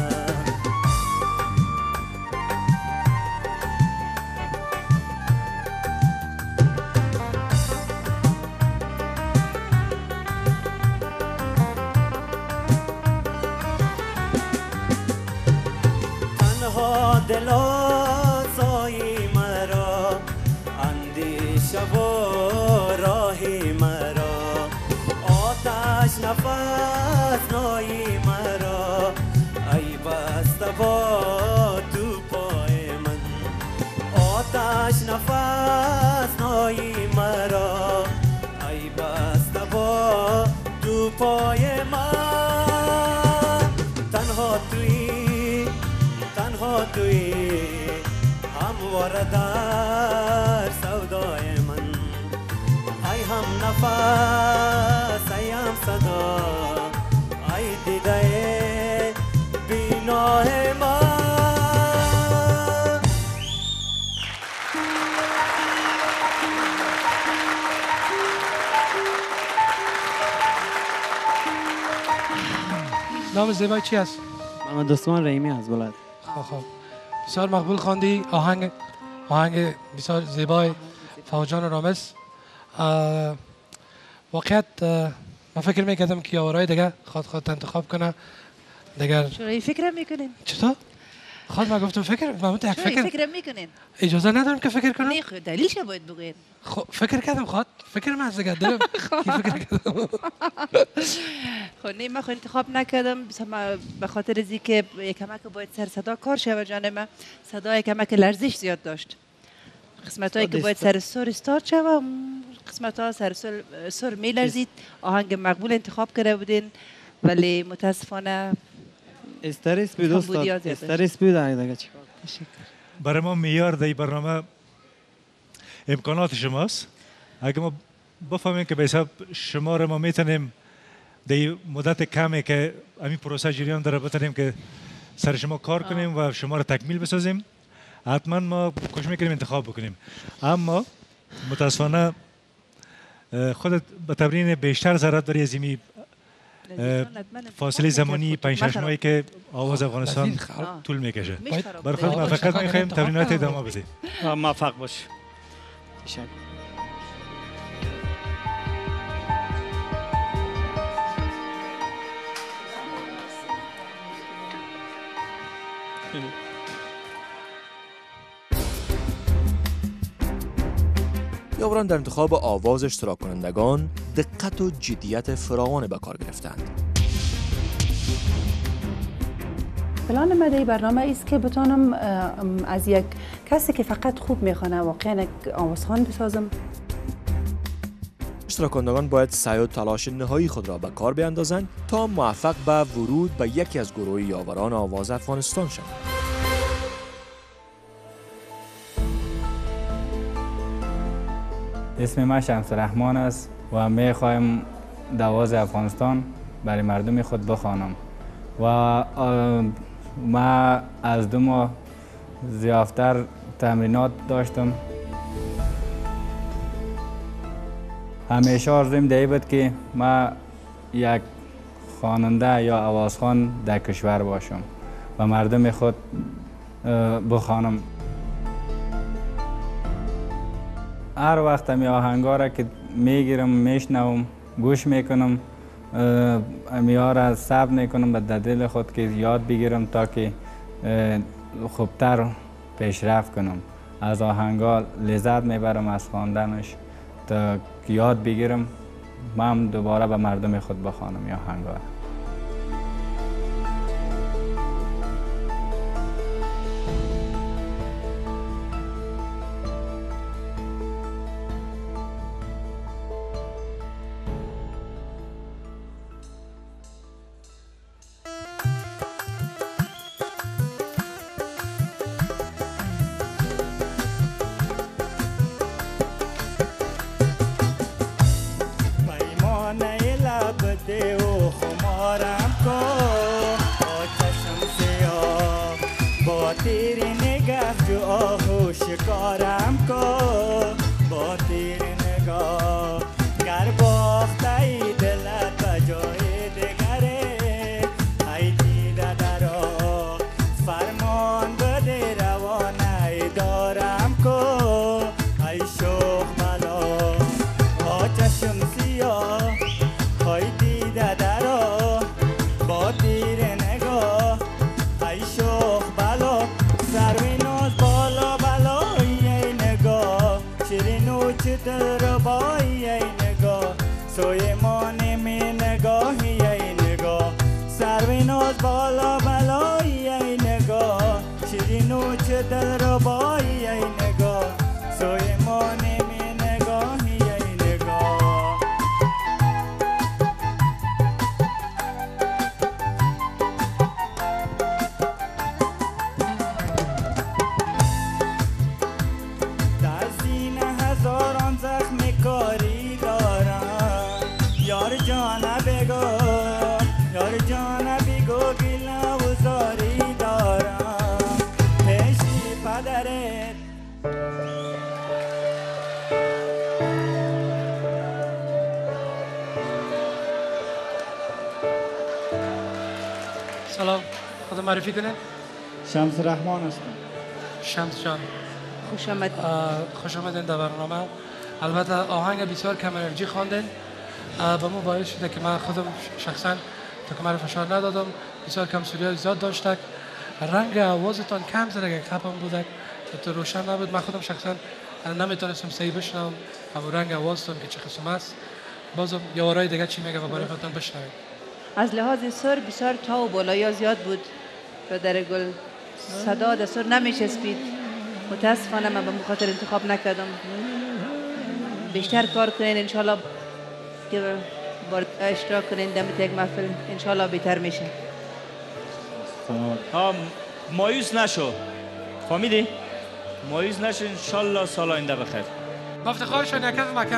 S9: دلا سایی مرا اندیشه و راهی مرا آتش نفس نایی مرا ای بسته با تو پای من آتش نفس نایی مرا ای بسته با تو پای من تنها تویی تنها تویی همواره در سودای من ای هم نفس ای هم صدا ای دیده بینای من
S6: نام زیبای چی است؟
S2: محمد عثمان رحیمی از بلد.
S6: خب بسیار مقبول خواندی آهنگ آهنگ بسیار زیبای فوجان رامز. واقعیت من فکر میکردم که یاورای دیگه خود خود انتخاب کنه دیگر.
S7: چرا این فکر میکنین؟
S6: چطور؟ خود من گفتم فکر من یک
S7: فکر
S6: فکر
S7: فکر میکنین؟
S6: اجازه ندارم که فکر کنم.
S7: نه خود دلیلش باید بگین.
S6: خب فکر کردم خود فکر من از دیگه دلم کی فکر کردم.
S7: خب نه من خود انتخاب نکردم به خاطر از اینکه کمک باید سر صدا کار شود جان من صدای کمک لرزش زیاد داشت. قسمتایی که باید سر سر استارت شود قسمت ها سر سر, سر می لرزید. آهنگ مقبول انتخاب کرده بودین ولی متاسفانه
S2: استرس بود استاد استرس بود دیگه چیکار.
S10: برای ما معیار در این برنامه امکانات شماست. اگه ما بفهمیم که به حساب شما را ما میتونیم در مدت کمی که همین پروسه جریان داره بتونیم که سر شما کار کنیم و شما را تکمیل بسازیم حتما ما کوشش میکنیم انتخاب بکنیم. اما متاسفانه خودت به تمرین بیشتر ضرورت داری از این فاصله زمانی پنج شش ماهی که آواز افغانستان طول میکشه. برای خود موفقیت میخوایم تمرینات ادامه بدیم.
S5: موفق باش.
S2: تشکر.
S14: یاوران در انتخاب آواز اشتراک کنندگان دقت و جدیت فراوان به کار گرفتند.
S7: پلان من در برنامه است که بتونم از یک کسی که فقط خوب میخوانه واقعا یک آوازخوان بسازم.
S14: اشتراک کنندگان باید سعی و تلاش نهایی خود را به کار بیندازند تا موفق به ورود به یکی از گروه یاوران آواز افغانستان شوند.
S4: اسم من شمس رحمان است و می خواهم آواز افغانستان برای مردم خود بخوانم و ما از دو ماه زیادتر تمرینات داشتم. همیشه آرزویم دی بود که ما یک خواننده یا آوازخوان در کشور باشم و مردم خود بخوانم. هر وقت می آهنگا را که میگیرم میشنوم گوش میکنم، امیها را ثبت میکنم به دل خود که یاد بگیرم تا که خوبتر پیشرفت کنم. از آهنگا لذت میبرم از خواندنش تا یاد بگیرم، من دوباره به مردم خود بخوانم یا آهنگا.
S6: سلام، خودم معرفی کنین؟
S3: شمس رحمان هستم.
S6: شمس جان،
S7: خوش آمد.
S6: خوش آمدین در برنامه. البته آهنگ بسیار کم انرژی خواندین، به ما باعث شده که من خودم شخصا تا کمر فشار ندادم، بسیار کم سوریای زیاد داشتک، رنگ آوازتان کم زده که خپم بودک تو روشن نبود. من خودم شخصا نمیتونستم صحیح بشنوم همون رنگ آوازتون که چه قسم است. بازم یارای دیگه چی میگه و برای خودتون بشنوید.
S7: از لحاظ سر بسیار تا و بالایی زیاد بود برادر گل، صدا در سر نمیچسبید. متاسفانه من به مخاطر انتخاب نکردم. بیشتر کار کنین انشالله که بار اشتراک کنین دمت یک محفل انشالله بهتر میشه.
S5: ها مایوس نشو، فهمیدی؟ مایوس نشو، انشالله سال آینده بخیر.
S6: با افتخارشان یکم مکم.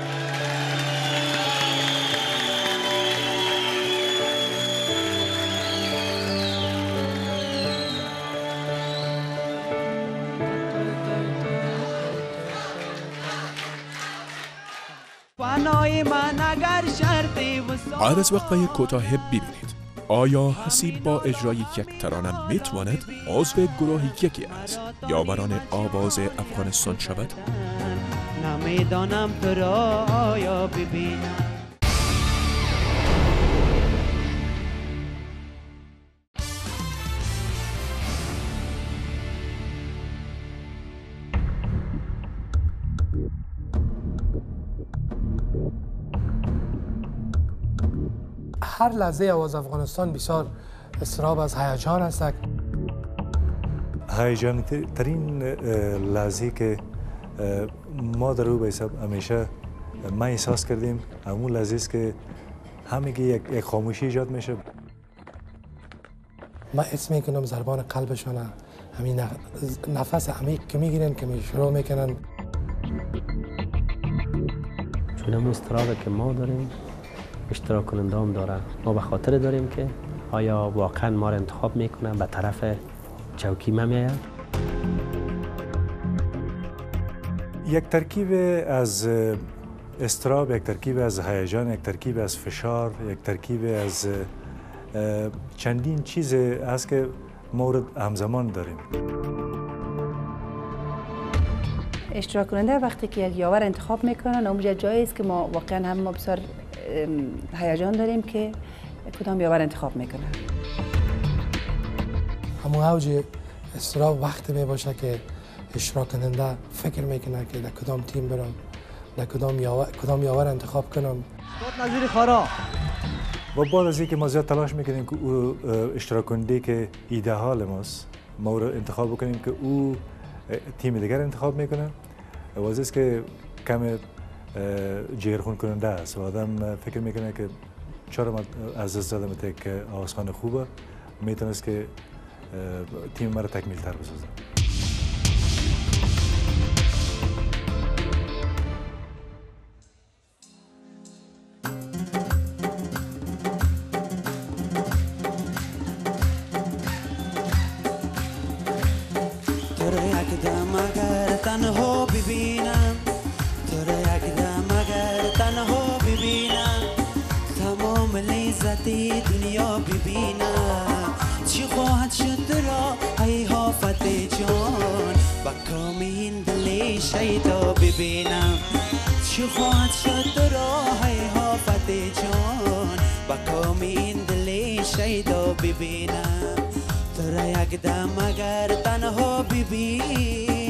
S13: بعد از وقفه کوتاه ببینید آیا حسیب با اجرای یک ترانه میتواند عضو گروه یکی از یاوران آواز افغانستان شود؟
S16: نمیدانم تو را آیا ببینم.
S6: هر لحظه آواز افغانستان بسیار اضطراب از هیجان است.
S10: هیجانی ترین لحظه که ما در او به حساب همیشه ما احساس کردیم همون لحظه است که همگی یک, یک خاموشی ایجاد میشه.
S6: ما اسم میکنم ضربان قلبشون، همین نفس عمیق که میگیرن که شروع میکنن.
S2: چون همون اضطرابی که ما داریم اشتراک کننده هم داره. ما به خاطر داریم که آیا واقعا ما را انتخاب میکنه به طرف چوکی ما میاید.
S10: یک ترکیب از اضطراب، یک ترکیب از هیجان، یک ترکیب از فشار، یک ترکیب از چندین چیز است که مورد همزمان داریم.
S7: اشتراک کننده وقتی که یک یاور انتخاب میکنن اونجا جایی است که ما واقعا هم ما بسیار هیجان داریم که کدام یاور انتخاب میکنن.
S6: همون اوج استراب وقتی می باشه که اشتراک کننده فکر میکنه که در کدام تیم برم، در کدام یاور کدام یاور انتخاب کنم.
S8: استاد نظیر خارا
S10: و بعد از اینکه ما زیاد تلاش میکنیم که او اشتراک کننده که ایدئال ماست ما رو انتخاب بکنیم که او تیم دیگر انتخاب میکنه. واضح است که کم جگرخون کننده است و آدم فکر میکنه که چرا من از دست دادم که آوازخوان خوبه میتونست که تیم مرا تکمیل تر بسازه.
S9: دنیا ببینم چی خواهد شد را ای حافظ جان با کام این دل شیدا ببینم چی خواهد شد را ای حافظ جان با کام این دل شیدا ببینم تو را یک دم اگر تنها ببینم.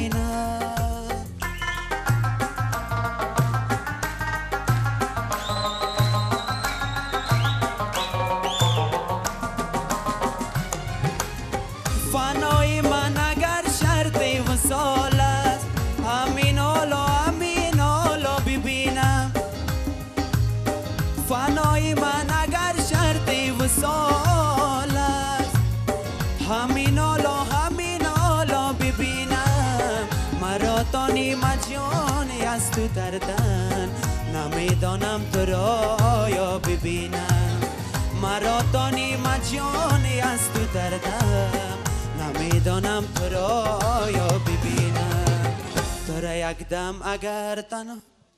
S9: تو دردن نمیدانم تو را یا ببینم مرا تانی مجانی از تو دردم نمیدانم تو را یا ببینم تو را یک دم اگر تنها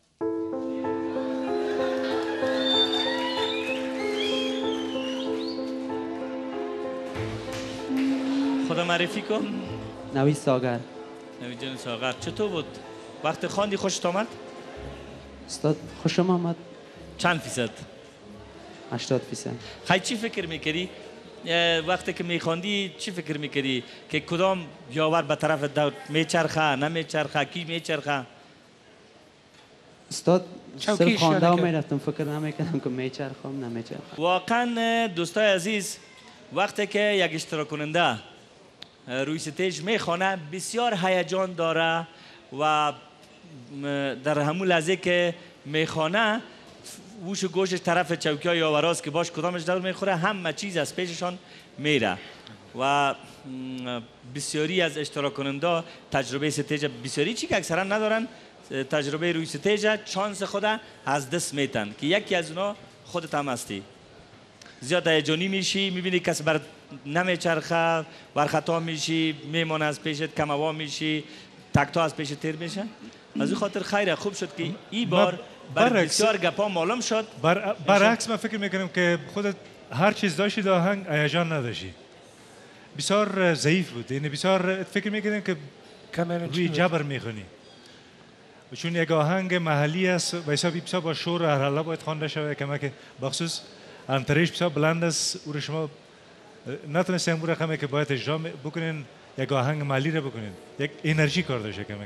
S5: خدا معرفی کن.
S11: نوی ساغر.
S5: نوی جان ساغر چطور بود؟ وقتی خواندی خوشت آمد؟
S11: استاد خوشم آمد.
S5: چند فیصد؟
S11: هشتاد فیصد.
S5: خیلی چی فکر میکردی؟ وقتی که میخواندی چی فکر میکردی؟ که کدام یاور به طرف دو میچرخه نمیچرخه کی میچرخه؟
S11: استاد صرف خوانده ها میرفتم فکر نمیکردم که میچرخم نمیچرخم.
S5: واقعا دوستای عزیز وقتی که یک اشتراک کننده روی ستیج میخوانه بسیار هیجان داره و در همون لحظه که میخوانه ووش گوشش طرف چوکی های یاوراست که باش کدامش دل میخوره همه چیز از پیششان میره و بسیاری از اشتراک کننده تجربه ستیج بسیاری چی که اکثرا ندارن تجربه روی ستیج چانس خود از دست میتن که یکی از اونا خودت هم هستی. زیاد هیجانی میشی میبینی کسی بر نمیچرخه بر خطا میشی میمونه از پیشت کموا میشی تکتا از پیش تیر میشه. از این خاطر خیره خوب شد که این بار بر بسیار گپا معلوم شد.
S10: بر برعکس من فکر میکنم که خودت هر چیز داشتی در آهنگ هیجان نداشتی بسیار ضعیف بود. یعنی بسیار فکر میکنم که روی جبر میخونی چون یک آهنگ محلی است و حسابی بسیار با شور هر حالا باید خوانده شود که که بخصوص انتریش بسیار بلند است او رو شما نتونستین اون رقمی که باید اجرا بکنین یک آهنگ محلی رو بکنین یک انرژی کار داشته که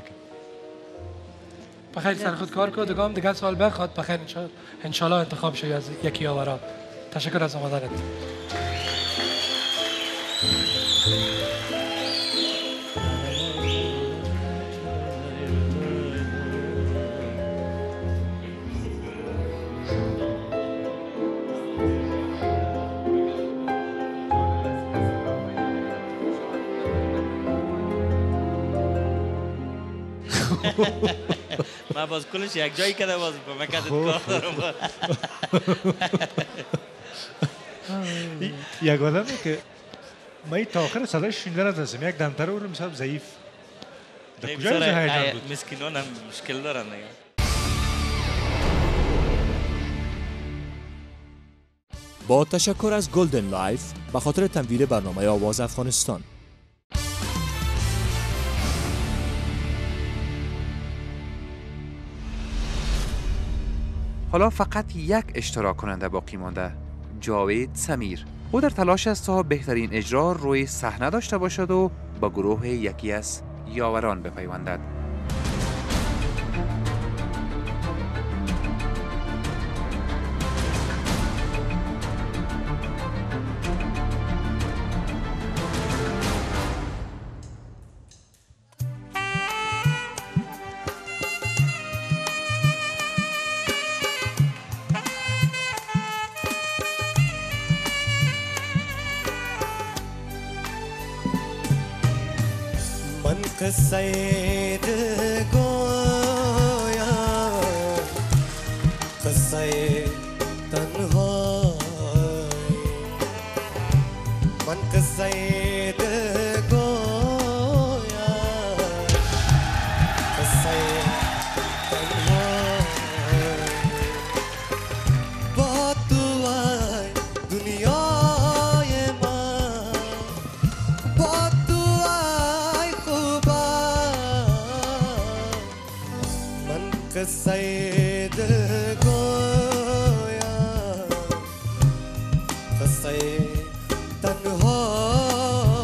S6: بخیر سر خود کار کن دگام دیگه سال بخواد بخیر انشالله انتخاب شوی از یکی آورا. تشکر از آمدنت.
S5: من باز کلش یک جایی کده باز با مکدت کار دارم.
S10: یک آدمه که من تا آخر صدایش شنیده نداشتم یک دمتره او رو مثلا ضعیف در کجا از هیجان بود؟
S5: مسکینان هم مشکل دارن دیگه.
S14: با تشکر از گلدن لایف به خاطر تمویل برنامه آواز افغانستان.
S1: حالا فقط یک اشتراک کننده باقی مانده، جاوید سمیر. او در تلاش است تا بهترین اجرا روی صحنه داشته باشد و با گروه یکی از یاوران بپیوندد.
S22: قصه گویا قصه تنهایی من قصه گویا قصه تنهایی با تو ای دنیای من با تو ای خوبا قصه گویا قصه تنهایی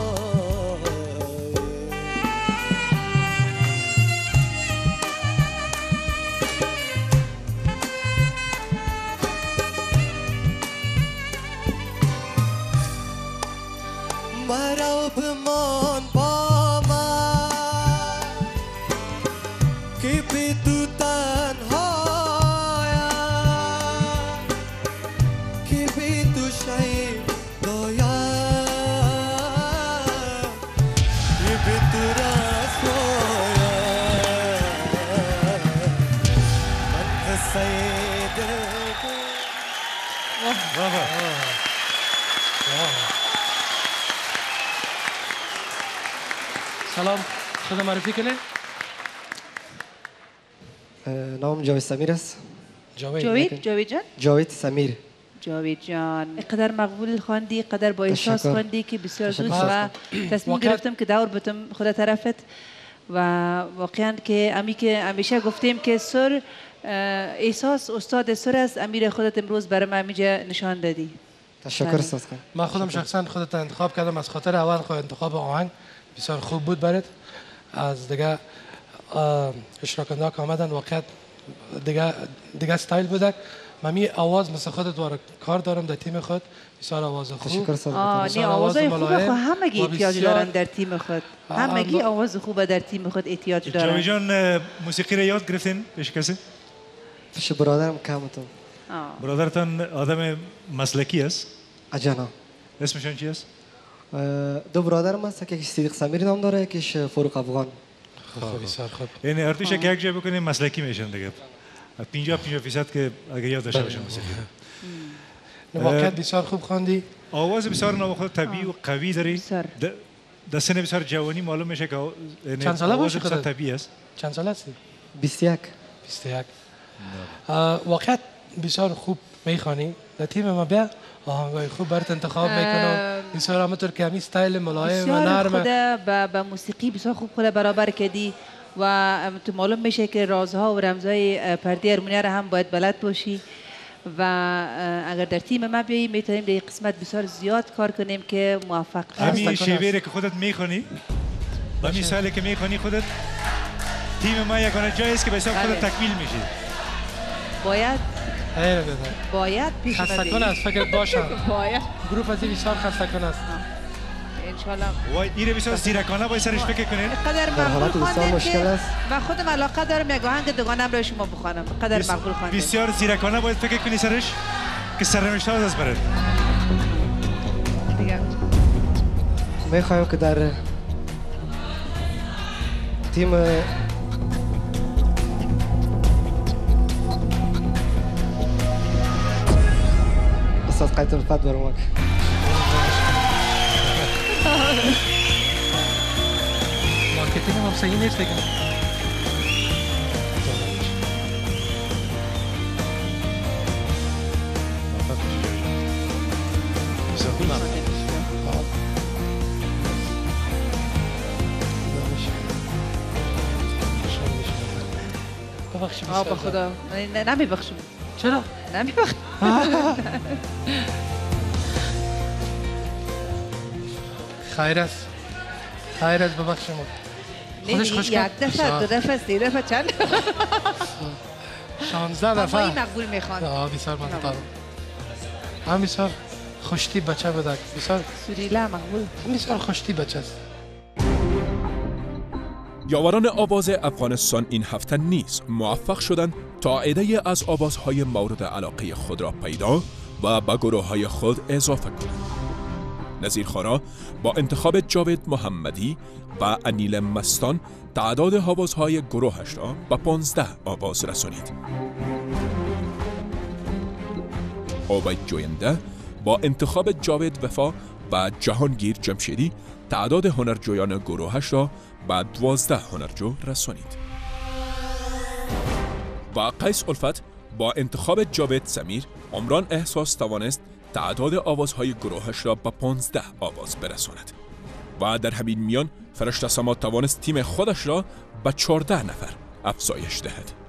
S22: مرا بمان با من که بی تو
S6: سلام، خودم معرفی کنه؟
S8: نام جاوید سمیر است.
S6: جاوید
S7: جاوید جاوید جان
S8: جاوید سمیر.
S7: جاوید جان قدر مقبول خواندی، قدر با احساس خواندی که بسیار دوست و تصمیم گرفتم که دور بتم خود طرفت و واقعا که امی که همیشه گفتیم که سر احساس استاد سر است. امیر خودت امروز برای من اینجا نشان دادی.
S8: تشکر استاد.
S6: من خودم شخصا خودت انتخاب کردم از خاطر اول خود انتخاب آهنگ بسیار خوب بود برات. از دیگه اشتراکنده که آمدن واقعا دیگه دیگه استایل بودک. من می آواز مثل خودت وارد کار دارم در تیم خود، بسیار آواز خوب.
S8: تشکر استاد.
S7: آه آوازای خوب خو همگی احتیاج دارن در تیم خود. همگی آواز خوب در تیم خود احتیاج دارن.
S10: جاوید جان موسیقی را یاد گرفتین پیش کسی؟
S8: پیش برادرم کامتون.
S10: برادرتان آدم مسلکی است؟
S8: اجانا.
S10: اسمشون چی است؟
S8: دو برادرم هست که یکیش صدیق سمیر نام داره، یکیش فاروق افغان.
S6: خوب بسیار خوب.
S10: یعنی ارتوش که یک جای بکنیم مسلکی میشن دیگه. پنجاه پنجاه فیصد که اگر یاد داشته باشم موسیقی.
S6: واقعا بسیار خوب خواندی.
S10: آواز بسیار نوخود طبیعی و قوی داری. در سن بسیار جوانی معلوم میشه که
S6: چند ساله
S10: آواز بسیار طبیعی است.
S6: چند ساله هستی؟
S8: بیست و یک.
S6: بیست و یک. واقعا بسیار خوب میخوانی. در تیم ما بیا آهنگای خوب برات انتخاب میکنم. بسیار همونطور که همین استایل ملایم و نرمه.
S7: بسیار خود با موسیقی بسیار خوب خود برابر کردی و تو معلوم میشه که رازها و رمزهای پرده ارمونی را هم باید بلد باشی و اگر در تیم ما بیایی میتونیم در قسمت بسیار زیاد کار کنیم که موفق
S10: هستی. همین شیوه که خودت میخونی و همین سالی که میخونی خودت تیم ما یگانه جایی است که بسیار خودت تکمیل میشی.
S7: باید
S6: خیلی بده.
S7: باید پیش
S6: خسته کن است فکر باشم.
S7: باید.
S6: گروپ از بسیار خسته کن است.
S7: انشالله.
S10: وای ایره بسیار زیرکانه باید سرش فکر کنین.
S7: قدر مقبول خواندیم که و خودم علاقه دارم یک آهنگ دوگانه را شما بخوانم. قدر مقبول خواندیم.
S10: بسیار زیرکانه باید فکر کنی سرش که سرنوشت از برات.
S7: دیگه.
S8: میخوایم که در تیم استاد قایت الفت برمک.
S6: مارکتینگ هم صحیح نیست دیگه. ببخشید
S7: آه به خدا نمیبخشم.
S6: چرا؟
S7: نمیبخشم.
S6: خیر است خیر است ببخشم. خودش خوش
S7: یک دفعه دو دفعه سه دفعه چند
S6: شانزده دفعه
S7: این مقبول میخوان.
S6: آه بسیار ممنون. هم بسیار خوشتی بچه بودک بسیار
S7: سوریلا مقبول
S6: بسیار خوشتی بچه است.
S13: یاوران آواز افغانستان این هفته نیز موفق شدند تا عده‌ای از آوازهای مورد علاقه خود را پیدا و به گروه‌های خود اضافه کنند. نظیر خارا با انتخاب جاوید محمدی و انیل مستان تعداد آوازهای گروهش را به پانزده آواز رسانید. اوبید جوینده با انتخاب جاوید وفا و جهانگیر جمشیدی تعداد هنرجویان گروهش را به دوازده هنرجو رسانید. و قیس الفت با انتخاب جاوید سمیر عمران احساس توانست تعداد آوازهای گروهش را به پانزده آواز برساند و در همین میان فرشته سما توانست تیم خودش را به چهارده نفر افزایش دهد.